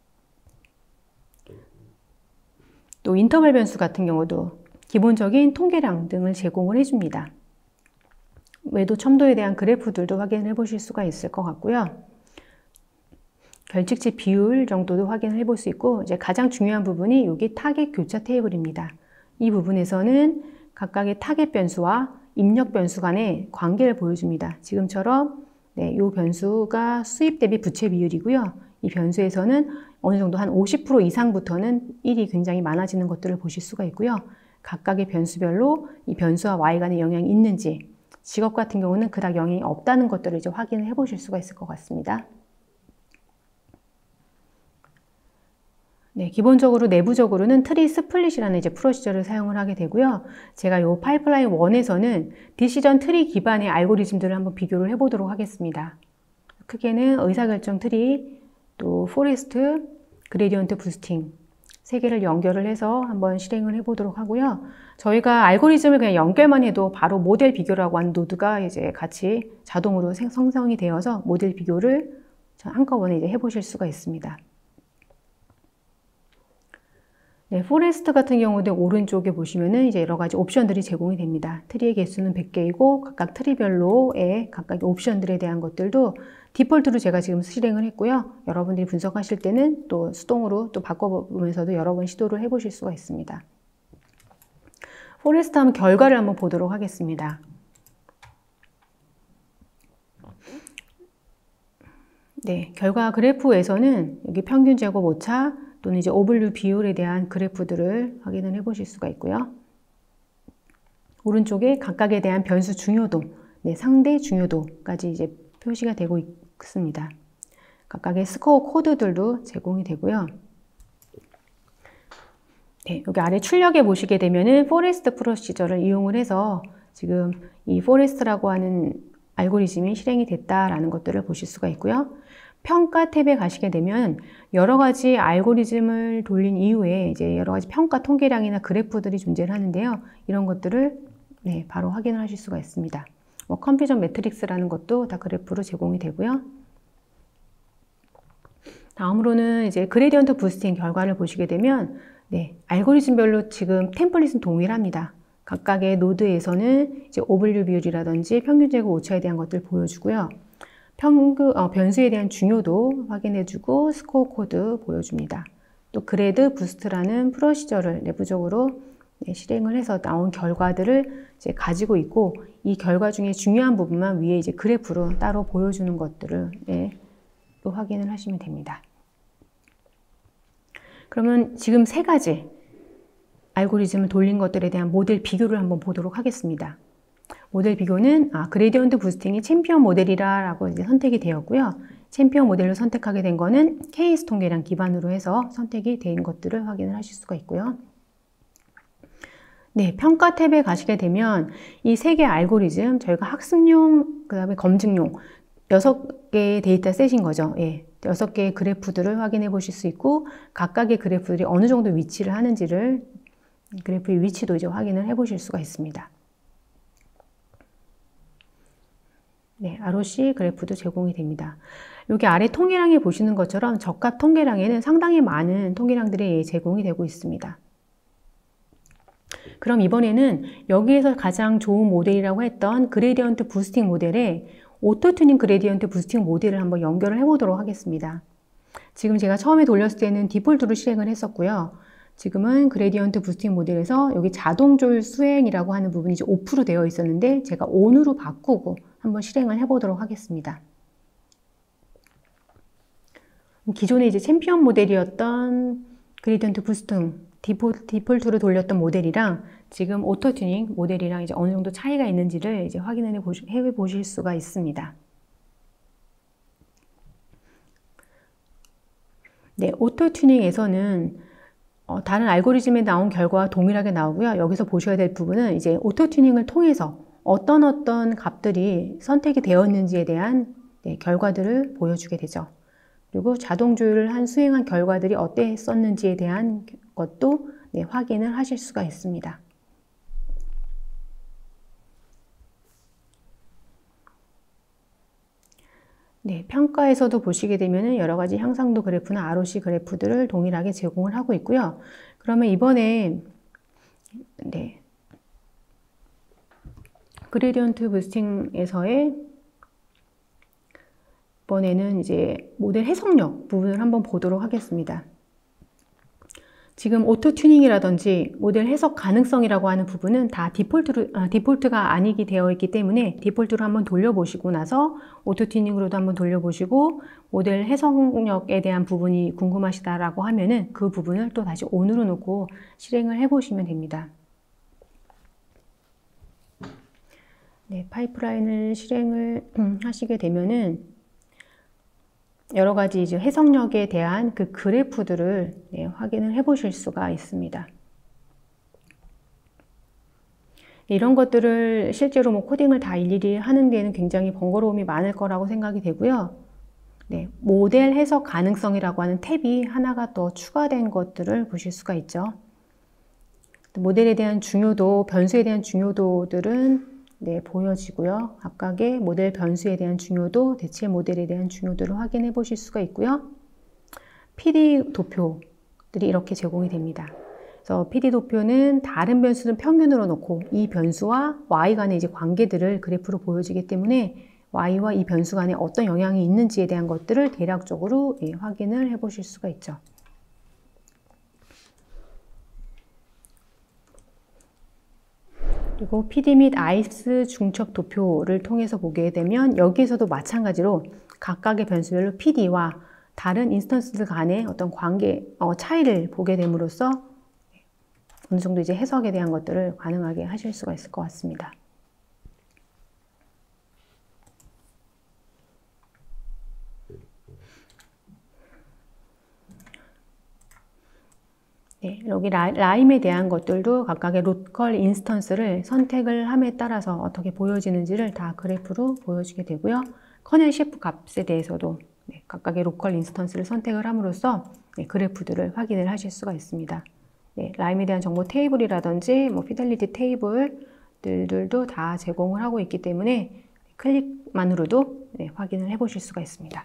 또 인터벌 변수 같은 경우도 기본적인 통계량 등을 제공을 해줍니다. 외도 첨도에 대한 그래프들도 확인해 보실 수가 있을 것 같고요. 결측치 비율 정도도 확인해 볼 수 있고, 이제 가장 중요한 부분이 여기 타겟 교차 테이블입니다. 이 부분에서는 각각의 타겟 변수와 입력 변수 간의 관계를 보여줍니다. 지금처럼 이 변수가 수입 대비 부채 비율이고요. 이 변수에서는 어느 정도 한 50% 이상부터는 1이 굉장히 많아지는 것들을 보실 수가 있고요. 각각의 변수별로 이 변수와 y 간의 영향이 있는지, 직업 같은 경우는 그닥 영향이 없다는 것들을 이제 확인을 해 보실 수가 있을 것 같습니다. 기본적으로 내부적으로는 트리 스플릿이라는 이제 프로시저를 사용을 하게 되고요. 제가 이 파이프라인 1에서는 디시전 트리 기반의 알고리즘들을 한번 비교를 해 보도록 하겠습니다. 크게는 의사결정 트리, 또 포레스트, 그레디언트 부스팅 세 개를 연결을 해서 한번 실행을 해 보도록 하고요. 저희가 알고리즘을 그냥 연결만 해도 바로 모델 비교라고 하는 노드가 이제 같이 자동으로 생성이 되어서 모델 비교를 한꺼번에 이제 해 보실 수가 있습니다. 포레스트 같은 경우도 오른쪽에 보시면은 이제 여러 가지 옵션들이 제공이 됩니다. 트리의 개수는 100개이고 각각 트리별로의 각각의 옵션들에 대한 것들도 디폴트로 제가 지금 실행을 했고요. 여러분들이 분석하실 때는 또 수동으로 또 바꿔보면서도 여러 번 시도를 해보실 수가 있습니다. 포레스트 하면 결과를 한번 보도록 하겠습니다. 결과 그래프에서는 여기 평균 제곱 오차 또는 이제 오블류 비율에 대한 그래프들을 확인을 해 보실 수가 있고요. 오른쪽에 각각에 대한 변수 중요도, 상대 중요도까지 이제 표시가 되고 있습니다. 각각의 스코어 코드들도 제공이 되고요. 여기 아래 출력에 보시게 되면은 포레스트 프로시저를 이용을 해서 지금 이 포레스트라고 하는 알고리즘이 실행이 됐다라는 것들을 보실 수가 있고요. 평가 탭에 가시게 되면 여러 가지 알고리즘을 돌린 이후에 이제 여러 가지 평가 통계량이나 그래프들이 존재를 하는데요. 이런 것들을 바로 확인을 하실 수가 있습니다. 컨퓨전 매트릭스라는 것도 다 그래프로 제공이 되고요. 다음으로는 이제 그레디언트 부스팅 결과를 보시게 되면 알고리즘별로 지금 템플릿은 동일합니다. 각각의 노드에서는 이제 오블류 비율이라든지 평균 제곱 오차에 대한 것들 보여주고요. 변수에 대한 중요도 확인해주고 스코어 코드 보여줍니다. 또 그레드 부스트라는 프로시저를 내부적으로 실행을 해서 나온 결과들을 이제 가지고 있고, 이 결과 중에 중요한 부분만 위에 이제 그래프로 따로 보여주는 것들을 또 확인을 하시면 됩니다. 그러면 지금 세 가지 알고리즘을 돌린 것들에 대한 모델 비교를 한번 보도록 하겠습니다. 모델 비교는 그레디언트 부스팅이 챔피언 모델이라고 이제 선택이 되었고요. 챔피언 모델로 선택하게 된 거는 케이스 통계량 기반으로 해서 선택이 된 것들을 확인을 하실 수가 있고요. 평가 탭에 가시게 되면 이 세 개의 알고리즘, 저희가 학습용, 그 다음에 검증용 6개의 데이터 셋인 거죠. 6개의 그래프들을 확인해 보실 수 있고, 각각의 그래프들이 어느 정도 위치를 하는지를, 그래프의 위치도 이제 확인을 해 보실 수가 있습니다. ROC 그래프도 제공이 됩니다. 여기 아래 통계량에 보시는 것처럼 적합 통계량에는 상당히 많은 통계량들이 제공이 되고 있습니다. 그럼 이번에는 여기에서 가장 좋은 모델이라고 했던 그레디언트 부스팅 모델의 오토 튜닝 그레디언트 부스팅 모델을 한번 연결을 해보도록 하겠습니다. 지금 제가 처음에 돌렸을 때는 디폴트로 실행을 했었고요. 지금은 그레디언트 부스팅 모델에서 여기 자동 조율 수행이라고 하는 부분이 이제 오프로 되어 있었는데 제가 온으로 바꾸고 한번 실행을 해보도록 하겠습니다. 기존에 이제 챔피언 모델이었던 그레디언트 부스팅 디폴트로 돌렸던 모델이랑 지금 오토 튜닝 모델이랑 이제 어느 정도 차이가 있는지를 이제 확인해 보실 수가 있습니다. 네, 오토 튜닝에서는 다른 알고리즘에 나온 결과와 동일하게 나오고요. 여기서 보셔야 될 부분은 이제 오토 튜닝을 통해서 어떤 값들이 선택이 되었는지에 대한 결과들을 보여주게 되죠. 그리고 자동 조율을 수행한 결과들이 어땠었는지에 대한 것도 확인을 하실 수가 있습니다. 네, 평가에서도 보시게 되면 여러 가지 향상도 그래프나 ROC 그래프들을 동일하게 제공을 하고 있고요. 그러면 이번에 그레디언트 부스팅에서의 이번에는 이제 모델 해석력 부분을 한번 보도록 하겠습니다. 지금 오토 튜닝이라든지 모델 해석 가능성이라고 하는 부분은 다 디폴트가 아니게 되어 있기 때문에 디폴트로 한번 돌려보시고 나서 오토 튜닝으로도 한번 돌려보시고 모델 해석력에 대한 부분이 궁금하시다라고 하면은 그 부분을 또 다시 ON으로 놓고 실행을 해보시면 됩니다. 네, 파이프라인을 실행을 하시게 되면은 여러 가지 이제 해석력에 대한 그 그래프들을 확인을 해 보실 수가 있습니다. 이런 것들을 실제로 코딩을 다 일일이 하는 데는 굉장히 번거로움이 많을 거라고 생각이 되고요. 네, 모델 해석 가능성이라고 하는 탭이 하나가 더 추가된 것들을 보실 수가 있죠. 모델에 대한 중요도, 변수에 대한 중요도들은 보여지고요. 각각의 모델 변수에 대한 중요도, 대체 모델에 대한 중요도를 확인해 보실 수가 있고요. PD 도표들이 이렇게 제공이 됩니다. 그래서 PD 도표는 다른 변수는 평균으로 놓고 이 변수와 y 간의 이제 관계들을 그래프로 보여주기 때문에 y와 이 변수 간에 어떤 영향이 있는지에 대한 것들을 대략적으로 확인을 해 보실 수가 있죠. 그리고 PD 및 ICE 중첩 도표를 통해서 보게 되면 여기에서도 마찬가지로 각각의 변수별로 PD와 다른 인스턴스들 간의 어떤 관계, 차이를 보게 됨으로써 어느 정도 이제 해석에 대한 것들을 가능하게 하실 수가 있을 것 같습니다. 네, 여기 라임에 대한 것들도 각각의 로컬 인스턴스를 선택을 함에 따라서 어떻게 보여지는지를 다 그래프로 보여주게 되고요. 커넬 셰프 값에 대해서도 각각의 로컬 인스턴스를 선택을 함으로써 그래프들을 확인을 하실 수가 있습니다. 라임에 대한 정보 테이블이라든지 피델리티 테이블들도 다 제공을 하고 있기 때문에 클릭만으로도 확인을 해 보실 수가 있습니다.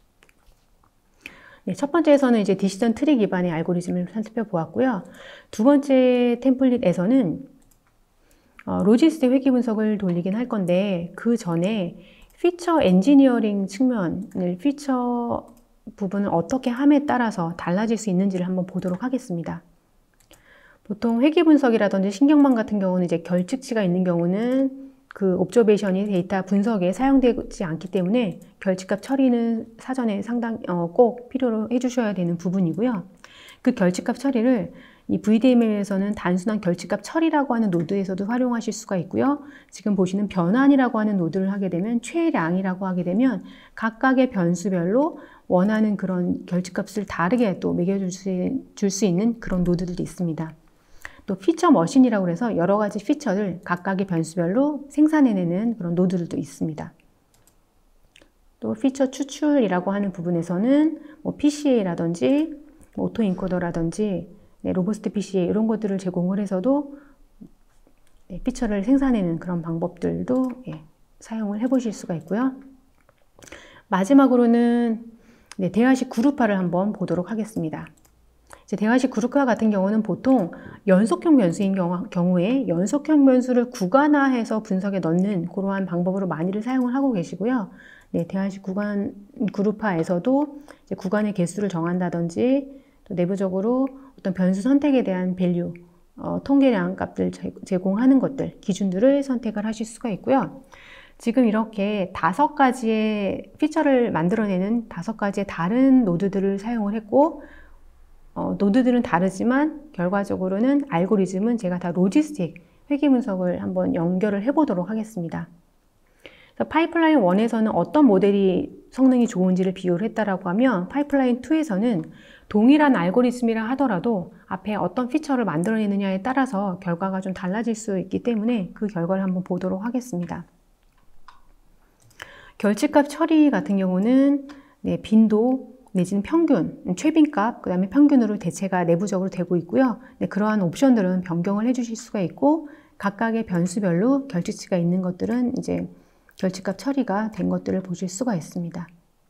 첫 번째에서는 이제 디시전 트리 기반의 알고리즘을 살펴 보았고요. 두 번째 템플릿에서는 로지스틱 회귀 분석을 돌리긴 할 건데 그 전에 피처 엔지니어링 측면을 피처 부분을 어떻게 함에 따라서 달라질 수 있는지를 한번 보도록 하겠습니다. 보통 회귀 분석이라든지 신경망 같은 경우는 이제 결측치가 있는 경우는 그 옵저베이션이 데이터 분석에 사용되지 않기 때문에 결집값 처리는 사전에 상당히 꼭 필요로 해주셔야 되는 부분이고요. 그 결집값 처리를 이 VDML에서는 단순한 결집값 처리라고 하는 노드에서도 활용하실 수가 있고요. 지금 보시는 변환이라고 하는 노드를 하게 되면 최량이라고 하게 되면 각각의 변수별로 원하는 그런 결집값을 다르게 또 매겨줄 수 있는 그런 노드들도 있습니다. 또 피처 머신이라고 해서 여러 가지 피처를 각각의 변수별로 생산해내는 그런 노드들도 있습니다. 또 피처 추출이라고 하는 부분에서는 PCA라든지 오토 인코더라든지 로버스트 PCA 이런 것들을 제공을 해서도 피처를 생산해내는 그런 방법들도 사용을 해보실 수가 있고요. 마지막으로는 대화식 그룹화를 한번 보도록 하겠습니다. 이제 대화식 그룹화 같은 경우는 보통 연속형 변수인 경우에 연속형 변수를 구간화해서 분석에 넣는 그러한 방법으로 많이들 사용을 하고 계시고요. 네, 대화식 구간 그룹화에서도 이제 구간의 개수를 정한다든지 또 내부적으로 어떤 변수 선택에 대한 밸류, 통계량 값들 제공하는 것들, 기준들을 선택을 하실 수가 있고요. 지금 이렇게 5가지의 피처를 만들어내는 5가지의 다른 노드들을 사용을 했고, 노드들은 다르지만 결과적으로는 알고리즘은 제가 다 로지스틱 회계 분석을 한번 연결을 해보도록 하겠습니다. 파이프라인 1에서는 어떤 모델이 성능이 좋은지를 비교를 했다라고 하면 파이프라인 2에서는 동일한 알고리즘이라 하더라도 앞에 어떤 피처를 만들어내느냐에 따라서 결과가 좀 달라질 수 있기 때문에 그 결과를 한번 보도록 하겠습니다. 결집값 처리 같은 경우는 네, 빈도 내지는 평균, 최빈값, 그 다음에 평균으로 대체가 내부적으로 되고 있고요. 네, 그러한 옵션들은 변경을 해주실 수가 있고 각각의 변수별로 결집치가 있는 것들은 이제 결집값 처리가 된 것들을 보실 수가 있습니다.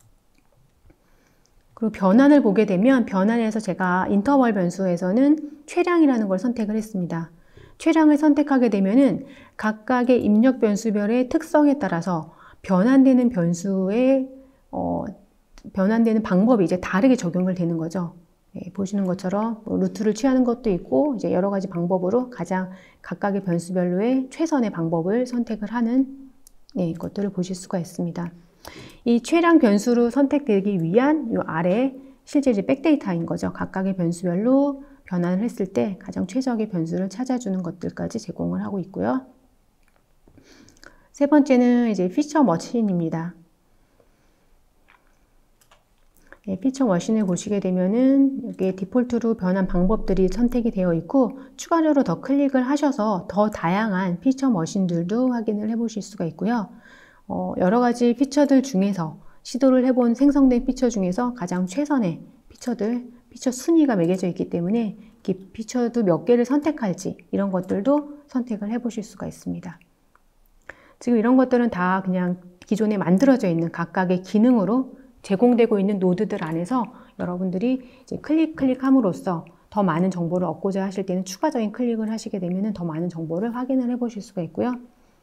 그리고 변환을 보게 되면 변환에서 제가 인터벌 변수에서는 최량이라는 걸 선택을 했습니다. 최량을 선택하게 되면은 각각의 입력 변수별의 특성에 따라서 변환되는 변수의 변환되는 방법이 이제 다르게 적용을 되는 거죠. 네, 보시는 것처럼 루트를 취하는 것도 있고 이제 여러 가지 방법으로 가장 각각의 변수별로의 최선의 방법을 선택을 하는 네, 것들을 보실 수가 있습니다. 이 최량 변수로 선택되기 위한 이 아래 실제 이제 백데이터인 거죠. 각각의 변수별로 변환을 했을 때 가장 최적의 변수를 찾아주는 것들까지 제공을 하고 있고요. 세 번째는 이제 피처 머신입니다. 네, 피처 머신을 보시게 되면은 여기에 디폴트로 변환 방법들이 선택이 되어 있고 추가적으로 더 클릭을 하셔서 더 다양한 피처 머신들도 확인을 해 보실 수가 있고요. 여러 가지 피처들 중에서 시도를 해본 생성된 피처 중에서 가장 최선의 피처들, 피처 순위가 매겨져 있기 때문에 피처도 몇 개를 선택할지 이런 것들도 선택을 해 보실 수가 있습니다. 지금 이런 것들은 다 그냥 기존에 만들어져 있는 각각의 기능으로 제공되고 있는 노드들 안에서 여러분들이 이제 클릭함으로써 더 많은 정보를 얻고자 하실 때는 추가적인 클릭을 하시게 되면 더 많은 정보를 확인을 해 보실 수가 있고요.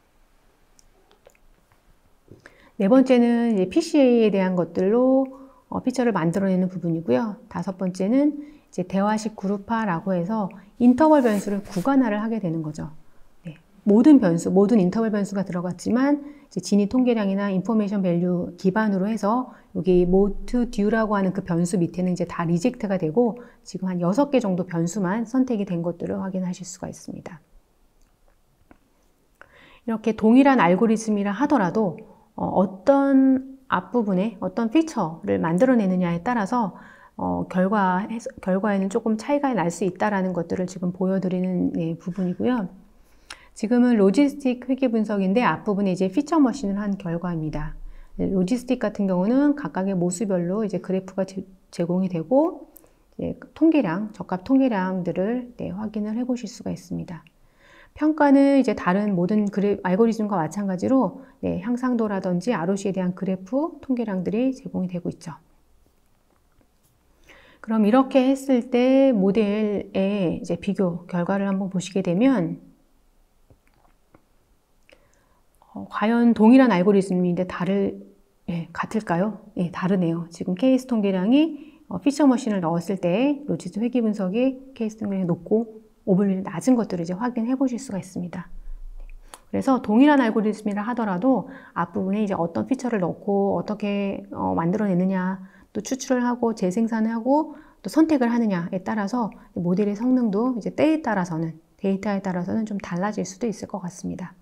네 번째는 이제 PCA에 대한 것들로 피처를 만들어내는 부분이고요. 다섯 번째는 이제 대화식 그룹화라고 해서 인터벌 변수를 구간화를 하게 되는 거죠. 네. 모든 인터벌 변수가 들어갔지만 이제 진위 통계량이나 인포메이션 밸류 기반으로 해서 여기 모트 듀라고 하는 그 변수 밑에는 이제 다 리젝트가 되고 지금 한 6개 정도 변수만 선택이 된 것들을 확인하실 수가 있습니다. 이렇게 동일한 알고리즘이라 하더라도 어떤 앞부분에 어떤 피처를 만들어내느냐에 따라서 결과에는 조금 차이가 날 수 있다는 것들을 지금 보여드리는 부분이고요. 지금은 로지스틱 회계 분석인데 앞부분에 이제 피처 머신을 한 결과입니다. 로지스틱 같은 경우는 각각의 모수별로 이제 그래프가 제공이 되고 이제 적합 통계량들을 확인을 해 보실 수가 있습니다. 평가는 이제 다른 모든 알고리즘과 마찬가지로 향상도라든지 ROC에 대한 그래프, 통계량들이 제공이 되고 있죠. 그럼 이렇게 했을 때 모델의 이제 비교 결과를 한번 보시게 되면 과연 동일한 알고리즘인데 같을까요? 다르네요. 지금 케이스 통계량이 피처 머신을 넣었을 때 로지스틱 회계 분석이 케이스 통계량이 높고 오버빌이 낮은 것들을 이제 확인해 보실 수가 있습니다. 그래서 동일한 알고리즘이라 하더라도 앞부분에 이제 어떤 피처를 넣고 어떻게 만들어내느냐, 또 추출을 하고 재생산을 하고 또 선택을 하느냐에 따라서 모델의 성능도 이제 데이터에 따라서는 좀 달라질 수도 있을 것 같습니다.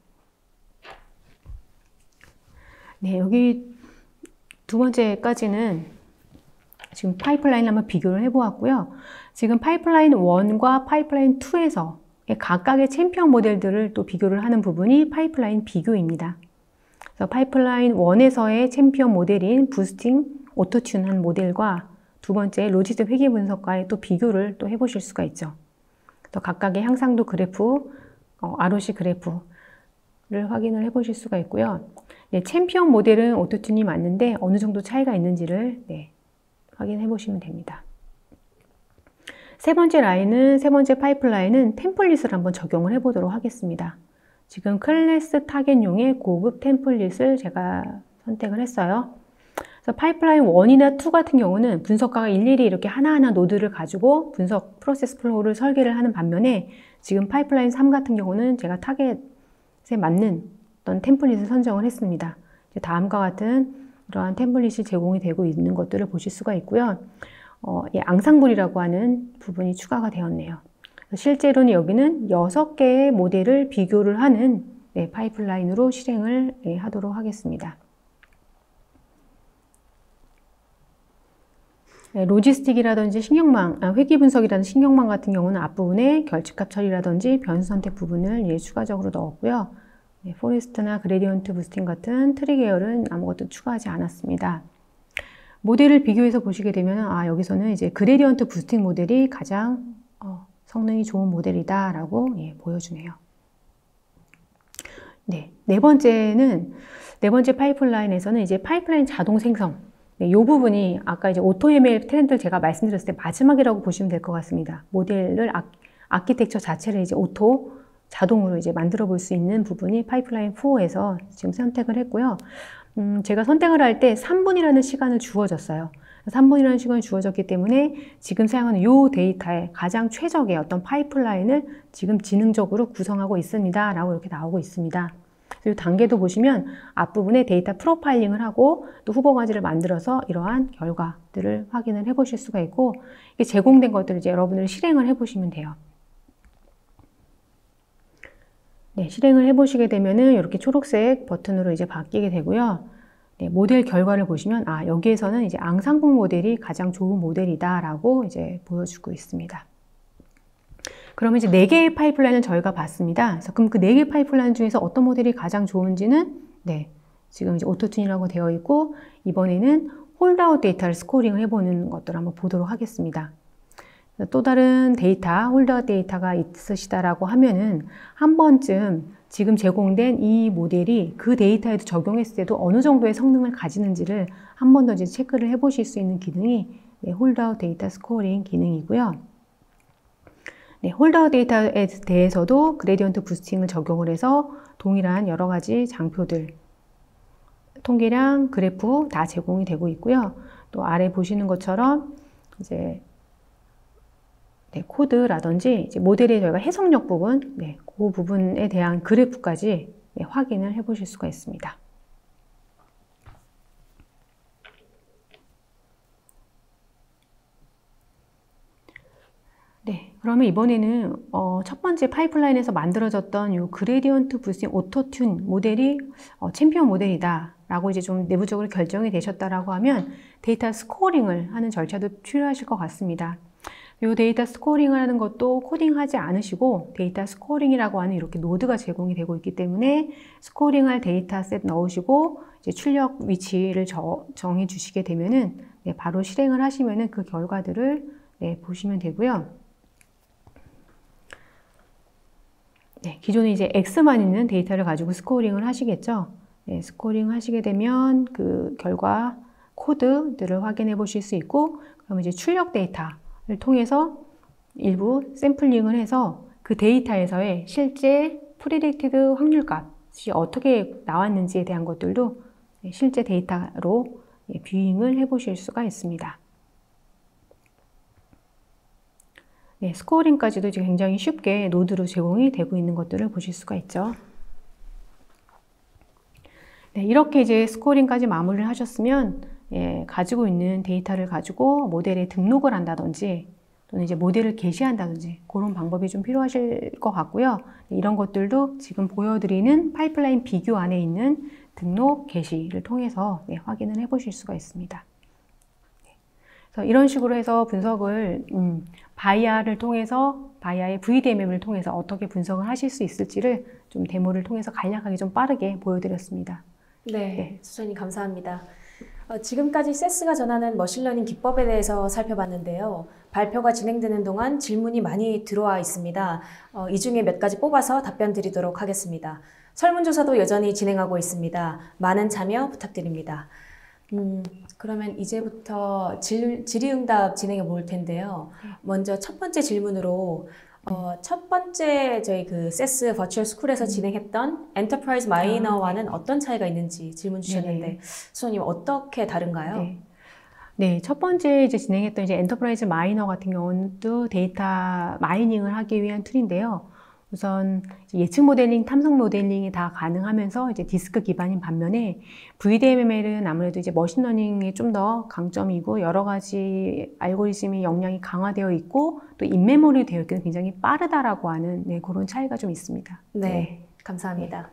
네, 여기 두 번째까지는 지금 파이프라인을 한번 비교를 해보았고요. 지금 파이프라인 1과 파이프라인 2에서 각각의 챔피언 모델들을 또 비교를 하는 부분이 파이프라인 비교입니다. 그래서 파이프라인 1에서의 챔피언 모델인 부스팅, 오토튠한 모델과 두 번째 로지스틱 회계 분석과의 또 비교를 또 해보실 수가 있죠. 또 각각의 향상도 그래프, ROC 그래프를 확인을 해보실 수가 있고요. 챔피언 모델은 오토튠이 맞는데 어느 정도 차이가 있는지를 확인해 보시면 됩니다. 세 번째 파이프라인은 템플릿을 한번 적용을 해보도록 하겠습니다. 지금 클래스 타겟용의 고급 템플릿을 제가 선택을 했어요. 그래서 파이프라인 1이나 2 같은 경우는 분석가가 일일이 이렇게 하나하나 노드를 가지고 분석 프로세스 플로우를 설계를 하는 반면에 지금 파이프라인 3 같은 경우는 제가 타겟에 맞는 어떤 템플릿을 선정을 했습니다. 다음과 같은 이러한 템플릿이 제공이 되고 있는 것들을 보실 수가 있고요. 앙상블이라고 하는 부분이 추가가 되었네요. 실제로는 여기는 6개의 모델을 비교를 하는 파이프라인으로 실행을 하도록 하겠습니다. 로지스틱이라든지 회귀 분석이라든지 신경망 같은 경우는 앞부분에 결집값 처리라든지 변수 선택 부분을 추가적으로 넣었고요. 포레스트나 그레디언트 부스팅 같은 트리 계열은 아무것도 추가하지 않았습니다. 모델을 비교해서 보시게 되면 여기서는 이제 그레디언트 부스팅 모델이 가장 성능이 좋은 모델이다 라고 보여주네요. 네 번째 파이프라인에서는 이제 파이프라인 자동 생성, 이 부분이 아까 이제 오토ML 트렌드를 제가 말씀드렸을 때 마지막이라고 보시면 될 것 같습니다. 모델을 아키텍처 자체를 이제 자동으로 이제 만들어 볼 수 있는 부분이 파이프라인 4에서 지금 선택을 했고요. 제가 선택을 할 때 3분이라는 시간을 주어졌어요. 3분이라는 시간이 주어졌기 때문에 지금 사용하는 이 데이터의 가장 최적의 어떤 파이프라인을 지금 지능적으로 구성하고 있습니다. 라고 이렇게 나오고 있습니다. 이 단계도 보시면 앞부분에 데이터 프로파일링을 하고 또 후보 과제를 만들어서 이러한 결과들을 확인을 해 보실 수가 있고, 이게 제공된 것들을 이제 여러분들이 실행을 해 보시면 돼요. 실행을 해 보시게 되면은 이렇게 초록색 버튼으로 이제 바뀌게 되고요. 모델 결과를 보시면 여기에서는 이제 앙상블 모델이 가장 좋은 모델이다라고 이제 보여주고 있습니다. 그러면 이제 4개의 파이프라인을 저희가 봤습니다. 그래서 그럼 그 4개의 파이프라인 중에서 어떤 모델이 가장 좋은지는 지금 이제 오토튠이라고 되어 있고, 이번에는 홀드아웃 데이터를 스코링을 해보는 것들을 한번 보도록 하겠습니다. 또 다른 데이터, 홀드아웃 데이터가 있으시다라고 하면은 한 번쯤 지금 제공된 이 모델이 그 데이터에도 적용했을 때도 어느 정도의 성능을 가지는지를 한 번 더 이제 체크를 해보실 수 있는 기능이 홀드아웃 데이터 스코어링 기능이고요. 홀드아웃 데이터에 대해서도 그레디언트 부스팅을 적용을 해서 동일한 여러 가지 장표들, 통계량, 그래프 다 제공이 되고 있고요. 또 아래 보시는 것처럼 이제 코드라든지 이제 모델의 저희가 해석력 부분, 그 부분에 대한 그래프까지 확인을 해 보실 수가 있습니다. 그러면 이번에는 첫 번째 파이프라인에서 만들어졌던 이 그레디언트 부스팅 오토튠 모델이 챔피언 모델이다 라고 이제 좀 내부적으로 결정이 되셨다라고 하면 데이터 스코어링을 하는 절차도 필요하실 것 같습니다. 이 데이터 스코어링을 하는 것도 코딩하지 않으시고 데이터 스코어링이라고 하는 이렇게 노드가 제공이 되고 있기 때문에 스코어링할 데이터셋 넣으시고 이제 출력 위치를 정해 주시게 되면은 바로 실행을 하시면은 그 결과들을 보시면 되고요. 기존에 이제 X만 있는 데이터를 가지고 스코어링을 하시겠죠. 스코어링 하시게 되면 그 결과 코드들을 확인해 보실 수 있고, 그러면 이제 출력 데이터를 통해서 일부 샘플링을 해서 그 데이터에서의 실제 프리딕티드 확률값이 어떻게 나왔는지에 대한 것들도 실제 데이터로 뷰잉을 해 보실 수가 있습니다. 스코어링까지도 이제 굉장히 쉽게 노드로 제공이 되고 있는 것들을 보실 수가 있죠. 이렇게 이제 스코어링까지 마무리를 하셨으면 가지고 있는 데이터를 가지고 모델에 등록을 한다든지 또는 이제 모델을 게시한다든지 그런 방법이 좀 필요하실 것 같고요. 이런 것들도 지금 보여드리는 파이프라인 비교 안에 있는 등록 게시를 통해서 확인을 해 보실 수가 있습니다. 그래서 이런 식으로 해서 분석을 바이아를 통해서 바이아의 VDMM을 통해서 어떻게 분석을 하실 수 있을지를 좀 데모를 통해서 간략하게 좀 빠르게 보여드렸습니다. 수선님 감사합니다. 지금까지 세스가 전하는 머신러닝 기법에 대해서 살펴봤는데요. 발표가 진행되는 동안 질문이 많이 들어와 있습니다. 이 중에 몇 가지 뽑아서 답변 드리도록 하겠습니다. 설문조사도 여전히 진행하고 있습니다. 많은 참여 부탁드립니다. 그러면 이제부터 질의응답 진행해 볼 텐데요. 먼저 첫 번째 질문으로 첫 번째 저희 그 세스 버추얼 스쿨에서 진행했던 엔터프라이즈 마이너와는 어떤 차이가 있는지 질문 주셨는데 수호님 어떻게 다른가요? 네. 네, 첫 번째 이제 진행했던 이제 엔터프라이즈 마이너 같은 경우도 데이터 마이닝을 하기 위한 툴인데요. 우선 예측 모델링, 탐색 모델링이 다 가능하면서 이제 디스크 기반인 반면에 VDMML은 아무래도 이제 머신러닝이 좀 더 강점이고 여러 가지 알고리즘이 역량이 강화되어 있고 또 인메모리 되어 있기는 굉장히 빠르다라고 하는 그런 차이가 좀 있습니다. 네, 감사합니다.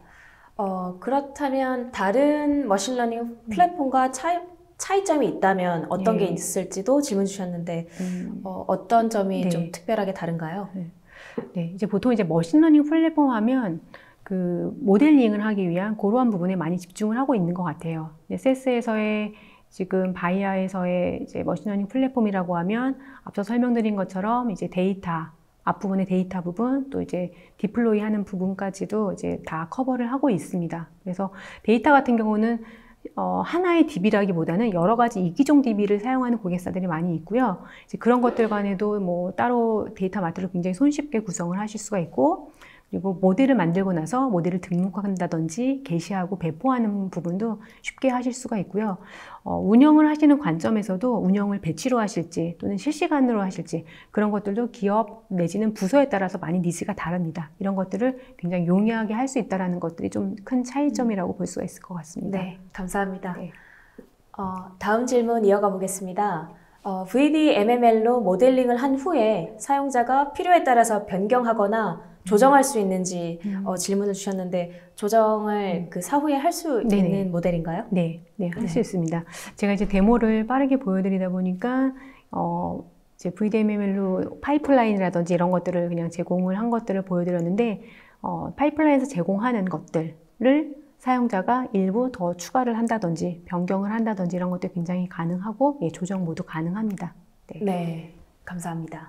그렇다면 다른 머신러닝 플랫폼과 차이점이 있다면 어떤 게 있을지도 질문 주셨는데 어떤 점이 좀 특별하게 다른가요? 네, 이제 보통 이제 머신러닝 플랫폼 하면 그 모델링을 하기 위한 그러한 부분에 많이 집중을 하고 있는 것 같아요. 세스에서의 지금 바이아에서의 이제 머신러닝 플랫폼이라고 하면 앞서 설명드린 것처럼 이제 데이터 앞부분의 데이터 부분 또 이제 디플로이 하는 부분까지도 이제 다 커버를 하고 있습니다. 그래서 데이터 같은 경우는 하나의 DB라기보다는 여러 가지 이기종 DB를 사용하는 고객사들이 많이 있고요. 이제 그런 것들 간에도 뭐 따로 데이터 마트를 굉장히 손쉽게 구성을 하실 수가 있고, 그리고 모델을 만들고 나서 모델을 등록한다든지 게시하고 배포하는 부분도 쉽게 하실 수가 있고요. 운영을 하시는 관점에서도 운영을 배치로 하실지 또는 실시간으로 하실지 그런 것들도 기업 내지는 부서에 따라서 많이 니즈가 다릅니다. 이런 것들을 굉장히 용이하게 할 수 있다는 것들이 좀 큰 차이점이라고 볼 수가 있을 것 같습니다. 네, 감사합니다. 네. 다음 질문 이어가 보겠습니다. VDMML로 모델링을 한 후에 사용자가 필요에 따라서 변경하거나 조정할 수 있는지 질문을 주셨는데 조정을 그 사후에 할 수 있는 모델인가요? 네, 할 수 있습니다. 제가 이제 데모를 빠르게 보여드리다 보니까 이제 VDMML로 파이프라인이라든지 이런 것들을 그냥 제공을 한 것들을 보여드렸는데 파이프라인에서 제공하는 것들을 사용자가 일부 더 추가를 한다든지 변경을 한다든지 이런 것도 굉장히 가능하고 조정 모두 가능합니다. 네, 감사합니다.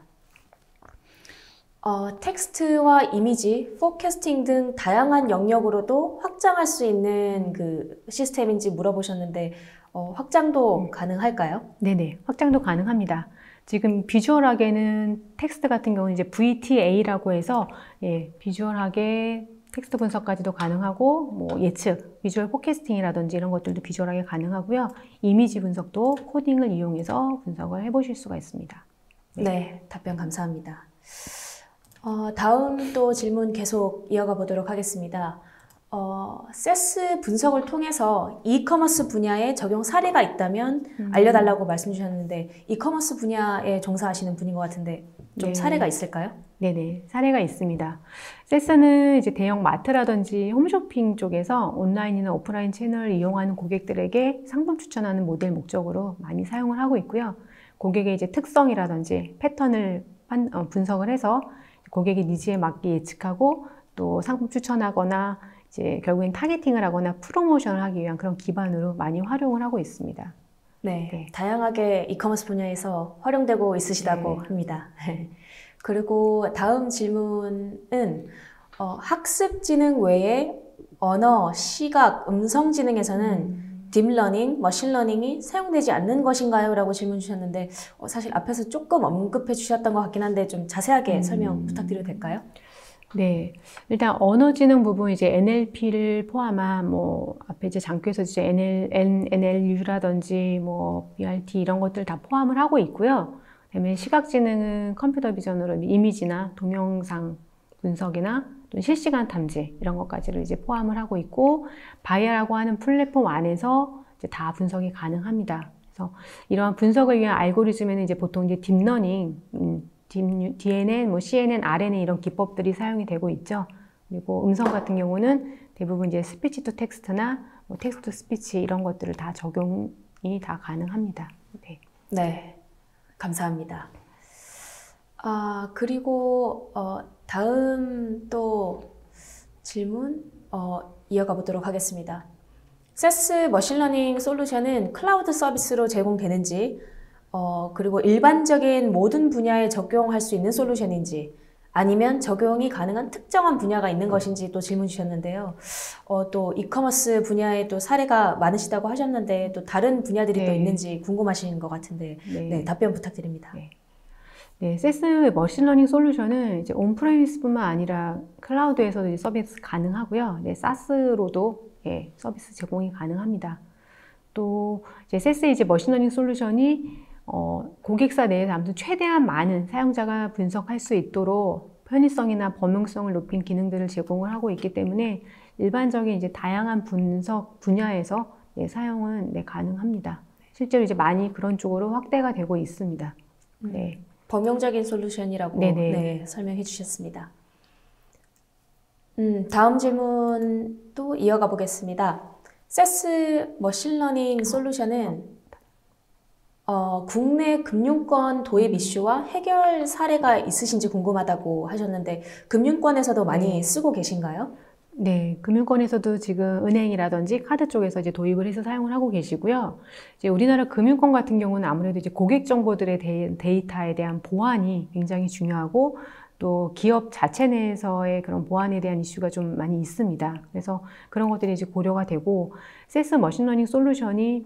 텍스트와 이미지, 포캐스팅 등 다양한 영역으로도 확장할 수 있는 그 시스템인지 물어보셨는데 확장도 가능할까요? 네네, 확장도 가능합니다. 지금 비주얼하게는 텍스트 같은 경우는 이제 VTA라고 해서 비주얼하게 텍스트 분석까지도 가능하고 뭐 예측, 비주얼 포캐스팅이라든지 이런 것들도 비주얼하게 가능하고요. 이미지 분석도 코딩을 이용해서 분석을 해보실 수가 있습니다. 네, 답변 감사합니다. 다음 또 질문 계속 이어가 보도록 하겠습니다. 세스 분석을 통해서 이커머스 분야에 적용 사례가 있다면 알려달라고 말씀 주셨는데 이커머스 분야에 종사하시는 분인 것 같은데 좀 사례가 있을까요? 네네, 사례가 있습니다. 세스는 이제 대형 마트라든지 홈쇼핑 쪽에서 온라인이나 오프라인 채널을 이용하는 고객들에게 상품 추천하는 모델 목적으로 많이 사용을 하고 있고요. 고객의 이제 특성이라든지 패턴을 분석을 해서 고객의 니즈에 맞게 예측하고 또 상품 추천하거나 이제 결국엔 타겟팅을 하거나 프로모션을 하기 위한 그런 기반으로 많이 활용을 하고 있습니다. 네. 다양하게 이커머스 분야에서 활용되고 있으시다고 합니다. 그리고 다음 질문은 학습지능 외에 언어, 시각, 음성지능에서는 딥러닝, 머신러닝이 사용되지 않는 것인가요? 라고 질문 주셨는데 사실 앞에서 조금 언급해 주셨던 것 같긴 한데 좀 자세하게 설명 부탁드려도 될까요? 네, 일단 언어지능 부분 이제 NLP를 포함한 뭐 앞에 이제 장표에서 이제 NLU라든지 뭐 BRT 이런 것들 다 포함을 하고 있고요. 그다음에 시각지능은 컴퓨터 비전으로 이미지나 동영상 분석이나 또 실시간 탐지 이런 것까지를 이제 포함을 하고 있고 바이아라고 하는 플랫폼 안에서 이제 다 분석이 가능합니다. 그래서 이러한 분석을 위한 알고리즘에는 이제 보통 이제 딥러닝, DNN, 뭐 CNN, RNN 이런 기법들이 사용이 되고 있죠. 그리고 음성 같은 경우는 대부분 이제 스피치 투 텍스트나 뭐 텍스트 투 스피치 이런 것들을 다 적용이 다 가능합니다. 네, 감사합니다. 그리고 다음 또 질문 이어가 보도록 하겠습니다. 세스 머신러닝 솔루션은 클라우드 서비스로 제공되는지 그리고 일반적인 모든 분야에 적용할 수 있는 솔루션인지 아니면 적용이 가능한 특정한 분야가 있는 것인지 또 질문 주셨는데요. 또 이커머스 분야에 또 사례가 많으시다고 하셨는데 또 다른 분야들이 또 네. 있는지 궁금하신 것 같은데 네, 답변 부탁드립니다. 네. 네, 세스 머신러닝 솔루션은 이제 온프레미스뿐만 아니라 클라우드에서도 이제 서비스 가능하고요. 네, 사스로도 예, 서비스 제공이 가능합니다. 또 이제 세스 이제 머신러닝 솔루션이 고객사 내에서 아무튼 최대한 많은 사용자가 분석할 수 있도록 편의성이나 범용성을 높인 기능들을 제공을 하고 있기 때문에 일반적인 이제 다양한 분석 분야에서 네, 사용은 네, 가능합니다. 실제로 이제 많이 그런 쪽으로 확대가 되고 있습니다. 네. 범용적인 솔루션이라고 네네. 설명해 주셨습니다. 다음 질문 또 이어가 보겠습니다. 세스 머신러닝 솔루션은 국내 금융권 도입 이슈와 해결 사례가 있으신지 궁금하다고 하셨는데 금융권에서도 많이 쓰고 계신가요? 네, 금융권에서도 지금 은행이라든지 카드 쪽에서 이제 도입을 해서 사용을 하고 계시고요. 이제 우리나라 금융권 같은 경우는 아무래도 이제 고객 정보들의 데이터에 대한 보안이 굉장히 중요하고 또 기업 자체 내에서의 그런 보안에 대한 이슈가 좀 많이 있습니다. 그래서 그런 것들이 이제 고려가 되고 세스 머신러닝 솔루션이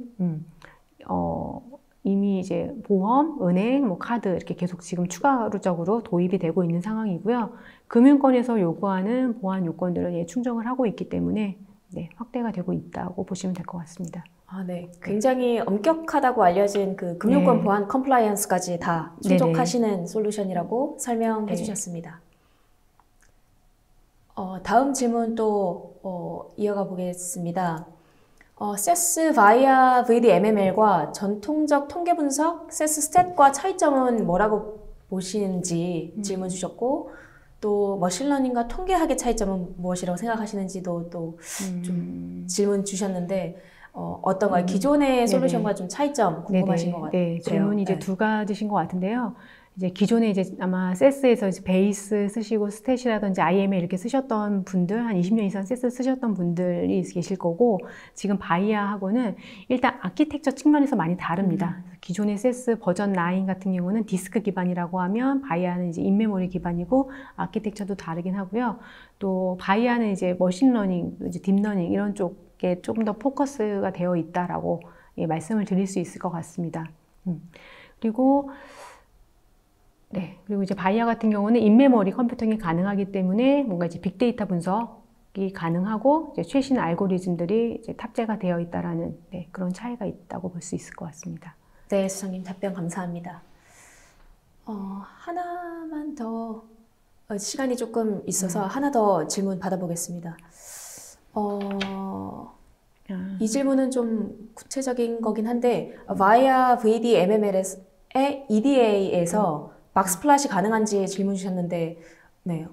이미 이제 보험, 은행, 뭐 카드 이렇게 계속 지금 추가적으로 도입이 되고 있는 상황이고요. 금융권에서 요구하는 보안 요건들을 예, 충족을 하고 있기 때문에 네, 확대가 되고 있다고 보시면 될 것 같습니다. 아, 네. 굉장히 엄격하다고 알려진 그 금융권 네. 보안 컴플라이언스까지 다 충족하시는 솔루션이라고 설명해 주셨습니다. 다음 질문 또 이어가 보겠습니다. 세스 바이아 VDMML과 전통적 통계 분석, 세스 스탯과 차이점은 뭐라고 보시는지 질문 주셨고 또 머신러닝과 통계학의 차이점은 무엇이라고 생각하시는지도 또 좀 질문 주셨는데 어떤가요? 기존의 솔루션과 좀 차이점 궁금하신 것 같아요. 네, 질문이 이제 두 가지신 것 같은데요. 이제 기존에 이제 아마 세스에서 이제 베이스 쓰시고 스탯이라든지 IML 이렇게 쓰셨던 분들, 한 20년 이상 세스 쓰셨던 분들이 계실 거고, 지금 바이아하고는 일단 아키텍처 측면에서 많이 다릅니다. 기존의 세스 버전 9 같은 경우는 디스크 기반이라고 하면 바이아는 이제 인메모리 기반이고 아키텍처도 다르긴 하고요. 또 바이아는 이제 머신러닝, 이제 딥러닝 이런 쪽에 조금 더 포커스가 되어 있다라고 예, 말씀을 드릴 수 있을 것 같습니다. 그리고 이제 바이아 같은 경우는 인메모리 컴퓨팅이 가능하기 때문에 뭔가 이제 빅데이터 분석이 가능하고 이제 최신 알고리즘들이 이제 탑재가 되어 있다라는 네, 그런 차이가 있다고 볼 수 있을 것 같습니다. 네, 수장님 답변 감사합니다. 하나만 더 시간이 조금 있어서 하나 더 질문 받아보겠습니다. 이 질문은 좀 구체적인 거긴 한데 via VDMML의 EDA에서 박스플랫이 가능한지 질문 주셨는데 네,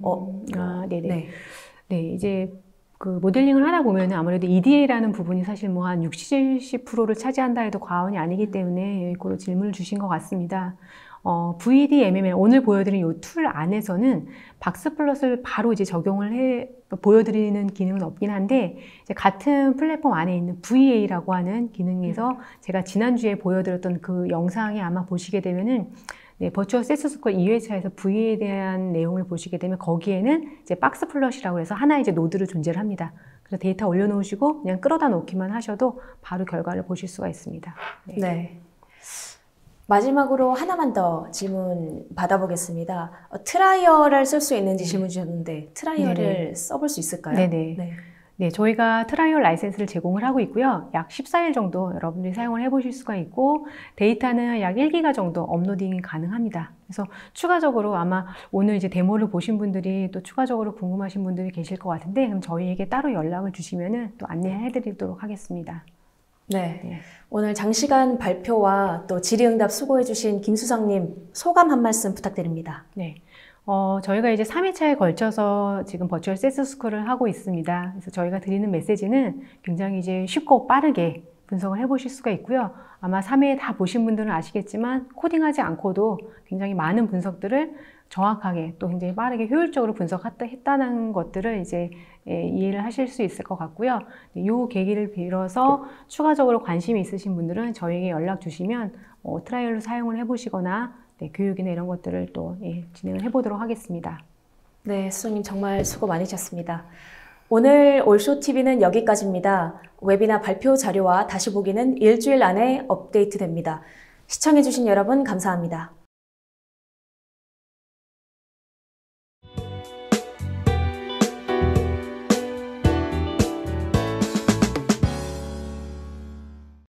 네, 이제 그 모델링을 하다 보면 아무래도 EDA라는 부분이 사실 뭐 한 60, 70%를 차지한다 해도 과언이 아니기 때문에 이거로 질문을 주신 것 같습니다. VDMML 오늘 보여드린 이 툴 안에서는 박스플롯을 바로 이제 적용을 보여드리는 기능은 없긴 한데 이제 같은 플랫폼 안에 있는 VA라고 하는 기능에서 제가 지난주에 보여드렸던 그 영상에 아마 보시게 되면은 네, 버추얼 세스 스퀘어 2회차에서 VA에 대한 내용을 보시게 되면 거기에는 이제 박스 플롯이라고 해서 하나의 이제 노드를 존재를 합니다. 그래서 데이터 올려놓으시고 그냥 끌어다 놓기만 하셔도 바로 결과를 보실 수가 있습니다. 네. 마지막으로 하나만 더 질문 받아보겠습니다. 트라이얼을 쓸 수 있는지 질문 주셨는데 트라이얼을 써볼 수 있을까요? 네, 저희가 트라이얼 라이센스를 제공을 하고 있고요. 약 14일 정도 여러분들이 사용을 해보실 수가 있고 데이터는 약 1기가 정도 업로딩이 가능합니다. 그래서 추가적으로 아마 오늘 이제 데모를 보신 분들이 또 추가적으로 궁금하신 분들이 계실 것 같은데 그럼 저희에게 따로 연락을 주시면은 또 안내해드리도록 하겠습니다. 네. 오늘 장시간 발표와 또 질의응답 수고해주신 김수정님 소감 한 말씀 부탁드립니다. 네. 저희가 이제 3회차에 걸쳐서 지금 버추얼 세스 스쿨을 하고 있습니다. 그래서 저희가 드리는 메시지는 굉장히 이제 쉽고 빠르게 분석을 해보실 수가 있고요. 아마 3회 다 보신 분들은 아시겠지만 코딩하지 않고도 굉장히 많은 분석들을 정확하게 또 굉장히 빠르게 효율적으로 분석했다는 것들을 이제 이해를 하실 수 있을 것 같고요. 이 계기를 빌어서 추가적으로 관심이 있으신 분들은 저에게 연락 주시면 트라이얼로 사용을 해보시거나 네, 교육이나 이런 것들을 또 진행을 해보도록 하겠습니다. 네, 수정님 정말 수고 많으셨습니다. 오늘 올쇼TV는 여기까지입니다. 웨비나 발표 자료와 다시 보기는 일주일 안에 업데이트됩니다. 시청해주신 여러분 감사합니다.